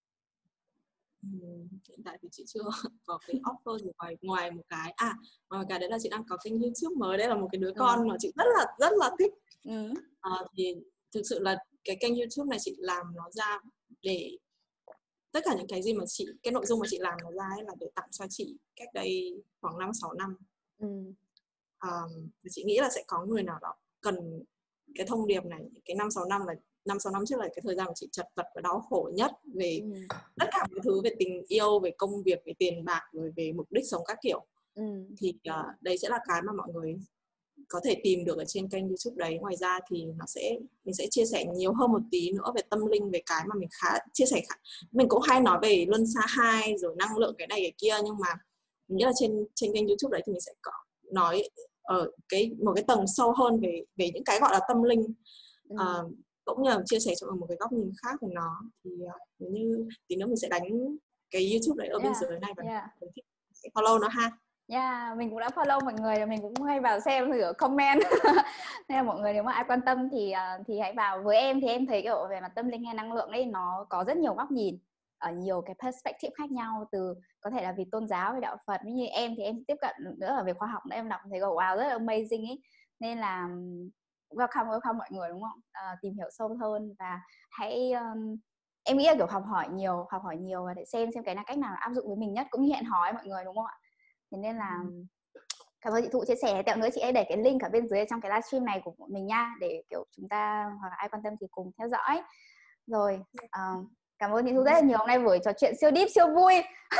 Ừ, hiện tại thì chị chưa có cái offer gì ngoài ngoài một cái à ngoài cái đấy là chị đang có kênh YouTube mới, đấy là một cái đứa con ừ. mà chị rất là rất là thích. Ừ. À, thì thực sự là cái kênh YouTube này chị làm nó ra để tất cả những cái gì mà chị cái nội dung mà chị làm nó ra ấy là để tặng cho chị cách đây khoảng năm sáu năm. Ừ. À, chị nghĩ là sẽ có người nào đó cần cái thông điệp này. Cái năm sáu năm là năm sáu năm trước là cái thời gian mà chị chật vật và đau khổ nhất về ừ. tất cả mọi thứ, về tình yêu, về công việc, về tiền bạc, rồi về mục đích sống các kiểu. Ừ. Thì uh, đấy sẽ là cái mà mọi người có thể tìm được ở trên kênh YouTube đấy. Ngoài ra thì nó sẽ mình sẽ chia sẻ nhiều hơn một tí nữa về tâm linh, về cái mà mình khá chia sẻ khá, mình cũng hay nói về luân xa hai rồi năng lượng cái này cái kia, nhưng mà mình nghĩ là trên trên kênh YouTube đấy thì mình sẽ có nói ở cái một cái tầng sâu hơn về về những cái gọi là tâm linh. Ừ. Uh, cũng như là chia sẻ cho một cái góc nhìn khác của nó. Thì uh, nếu như tí nữa mình sẽ đánh cái YouTube đấy ở yeah. bên dưới này và yeah. follow nó ha. Yeah, mình cũng đã follow mọi người, mình cũng hay vào xem thử comment. Nên là mọi người nếu mà ai quan tâm thì uh, thì hãy vào. Với em thì em thấy kiểu về mặt tâm linh hay năng lượng ấy, nó có rất nhiều góc nhìn ở nhiều cái perspective khác nhau, từ có thể là vì tôn giáo hay đạo Phật. Như em thì em tiếp cận nữa ở về khoa học nữa, em đọc thấy wow rất là amazing ấy. Nên là welcome welcome mọi người, đúng không? Uh, tìm hiểu sâu hơn và hãy um, em nghĩ là kiểu học hỏi nhiều, học hỏi nhiều và để xem xem cái là cách nào áp dụng với mình nhất, cũng như hẹn hò mọi người, đúng không ạ? Thế nên là cảm ơn chị Thụ chia sẻ. Tẹo nữa chị hãy để cái link ở bên dưới trong cái livestream này của mình nha, để kiểu chúng ta hoặc là ai quan tâm thì cùng theo dõi. Rồi uh, cảm ơn chị Thu rất là nhiều, hôm nay buổi trò chuyện siêu deep, siêu vui.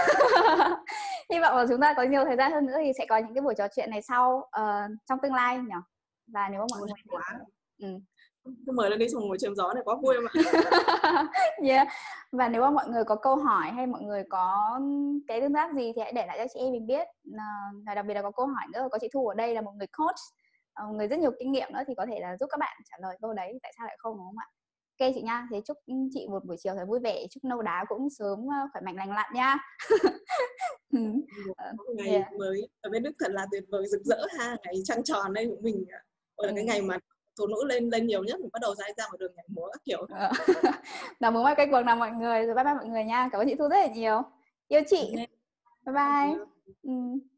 Hy vọng là chúng ta có nhiều thời gian hơn nữa thì sẽ có những cái buổi trò chuyện này sau uh, trong tương lai nhỉ. Và nếu mà mọi người quá ừ. Cứ mời lên đi xong ngồi chém gió này quá vui mà. Yeah. Và nếu mà mọi người có câu hỏi hay mọi người có cái tương tác gì thì hãy để lại cho chị em mình biết. Và đặc biệt là có câu hỏi nữa, có chị Thu ở đây là một người coach, một người rất nhiều kinh nghiệm nữa, thì có thể là giúp các bạn trả lời câu đấy, tại sao lại không, đúng không ạ? Ok chị nha, thế chúc chị một buổi chiều thật vui vẻ, chúc nâu đá cũng sớm khỏe mạnh lành lặn nha. Một ngày yeah. mới ở bên Đức thật là tuyệt vời, rực rỡ ha, ngày trăng tròn đây của mình, là ừ. cái ngày mà phụ nữ lên lên nhiều nhất, mình bắt đầu ra ra một đường nhảy múa các kiểu. Nào muốn mai quay cuồng nào mọi người, rồi bye bye mọi người nha. Cảm ơn chị Thu rất là nhiều, yêu chị. Okay. Bye bye. Ừ.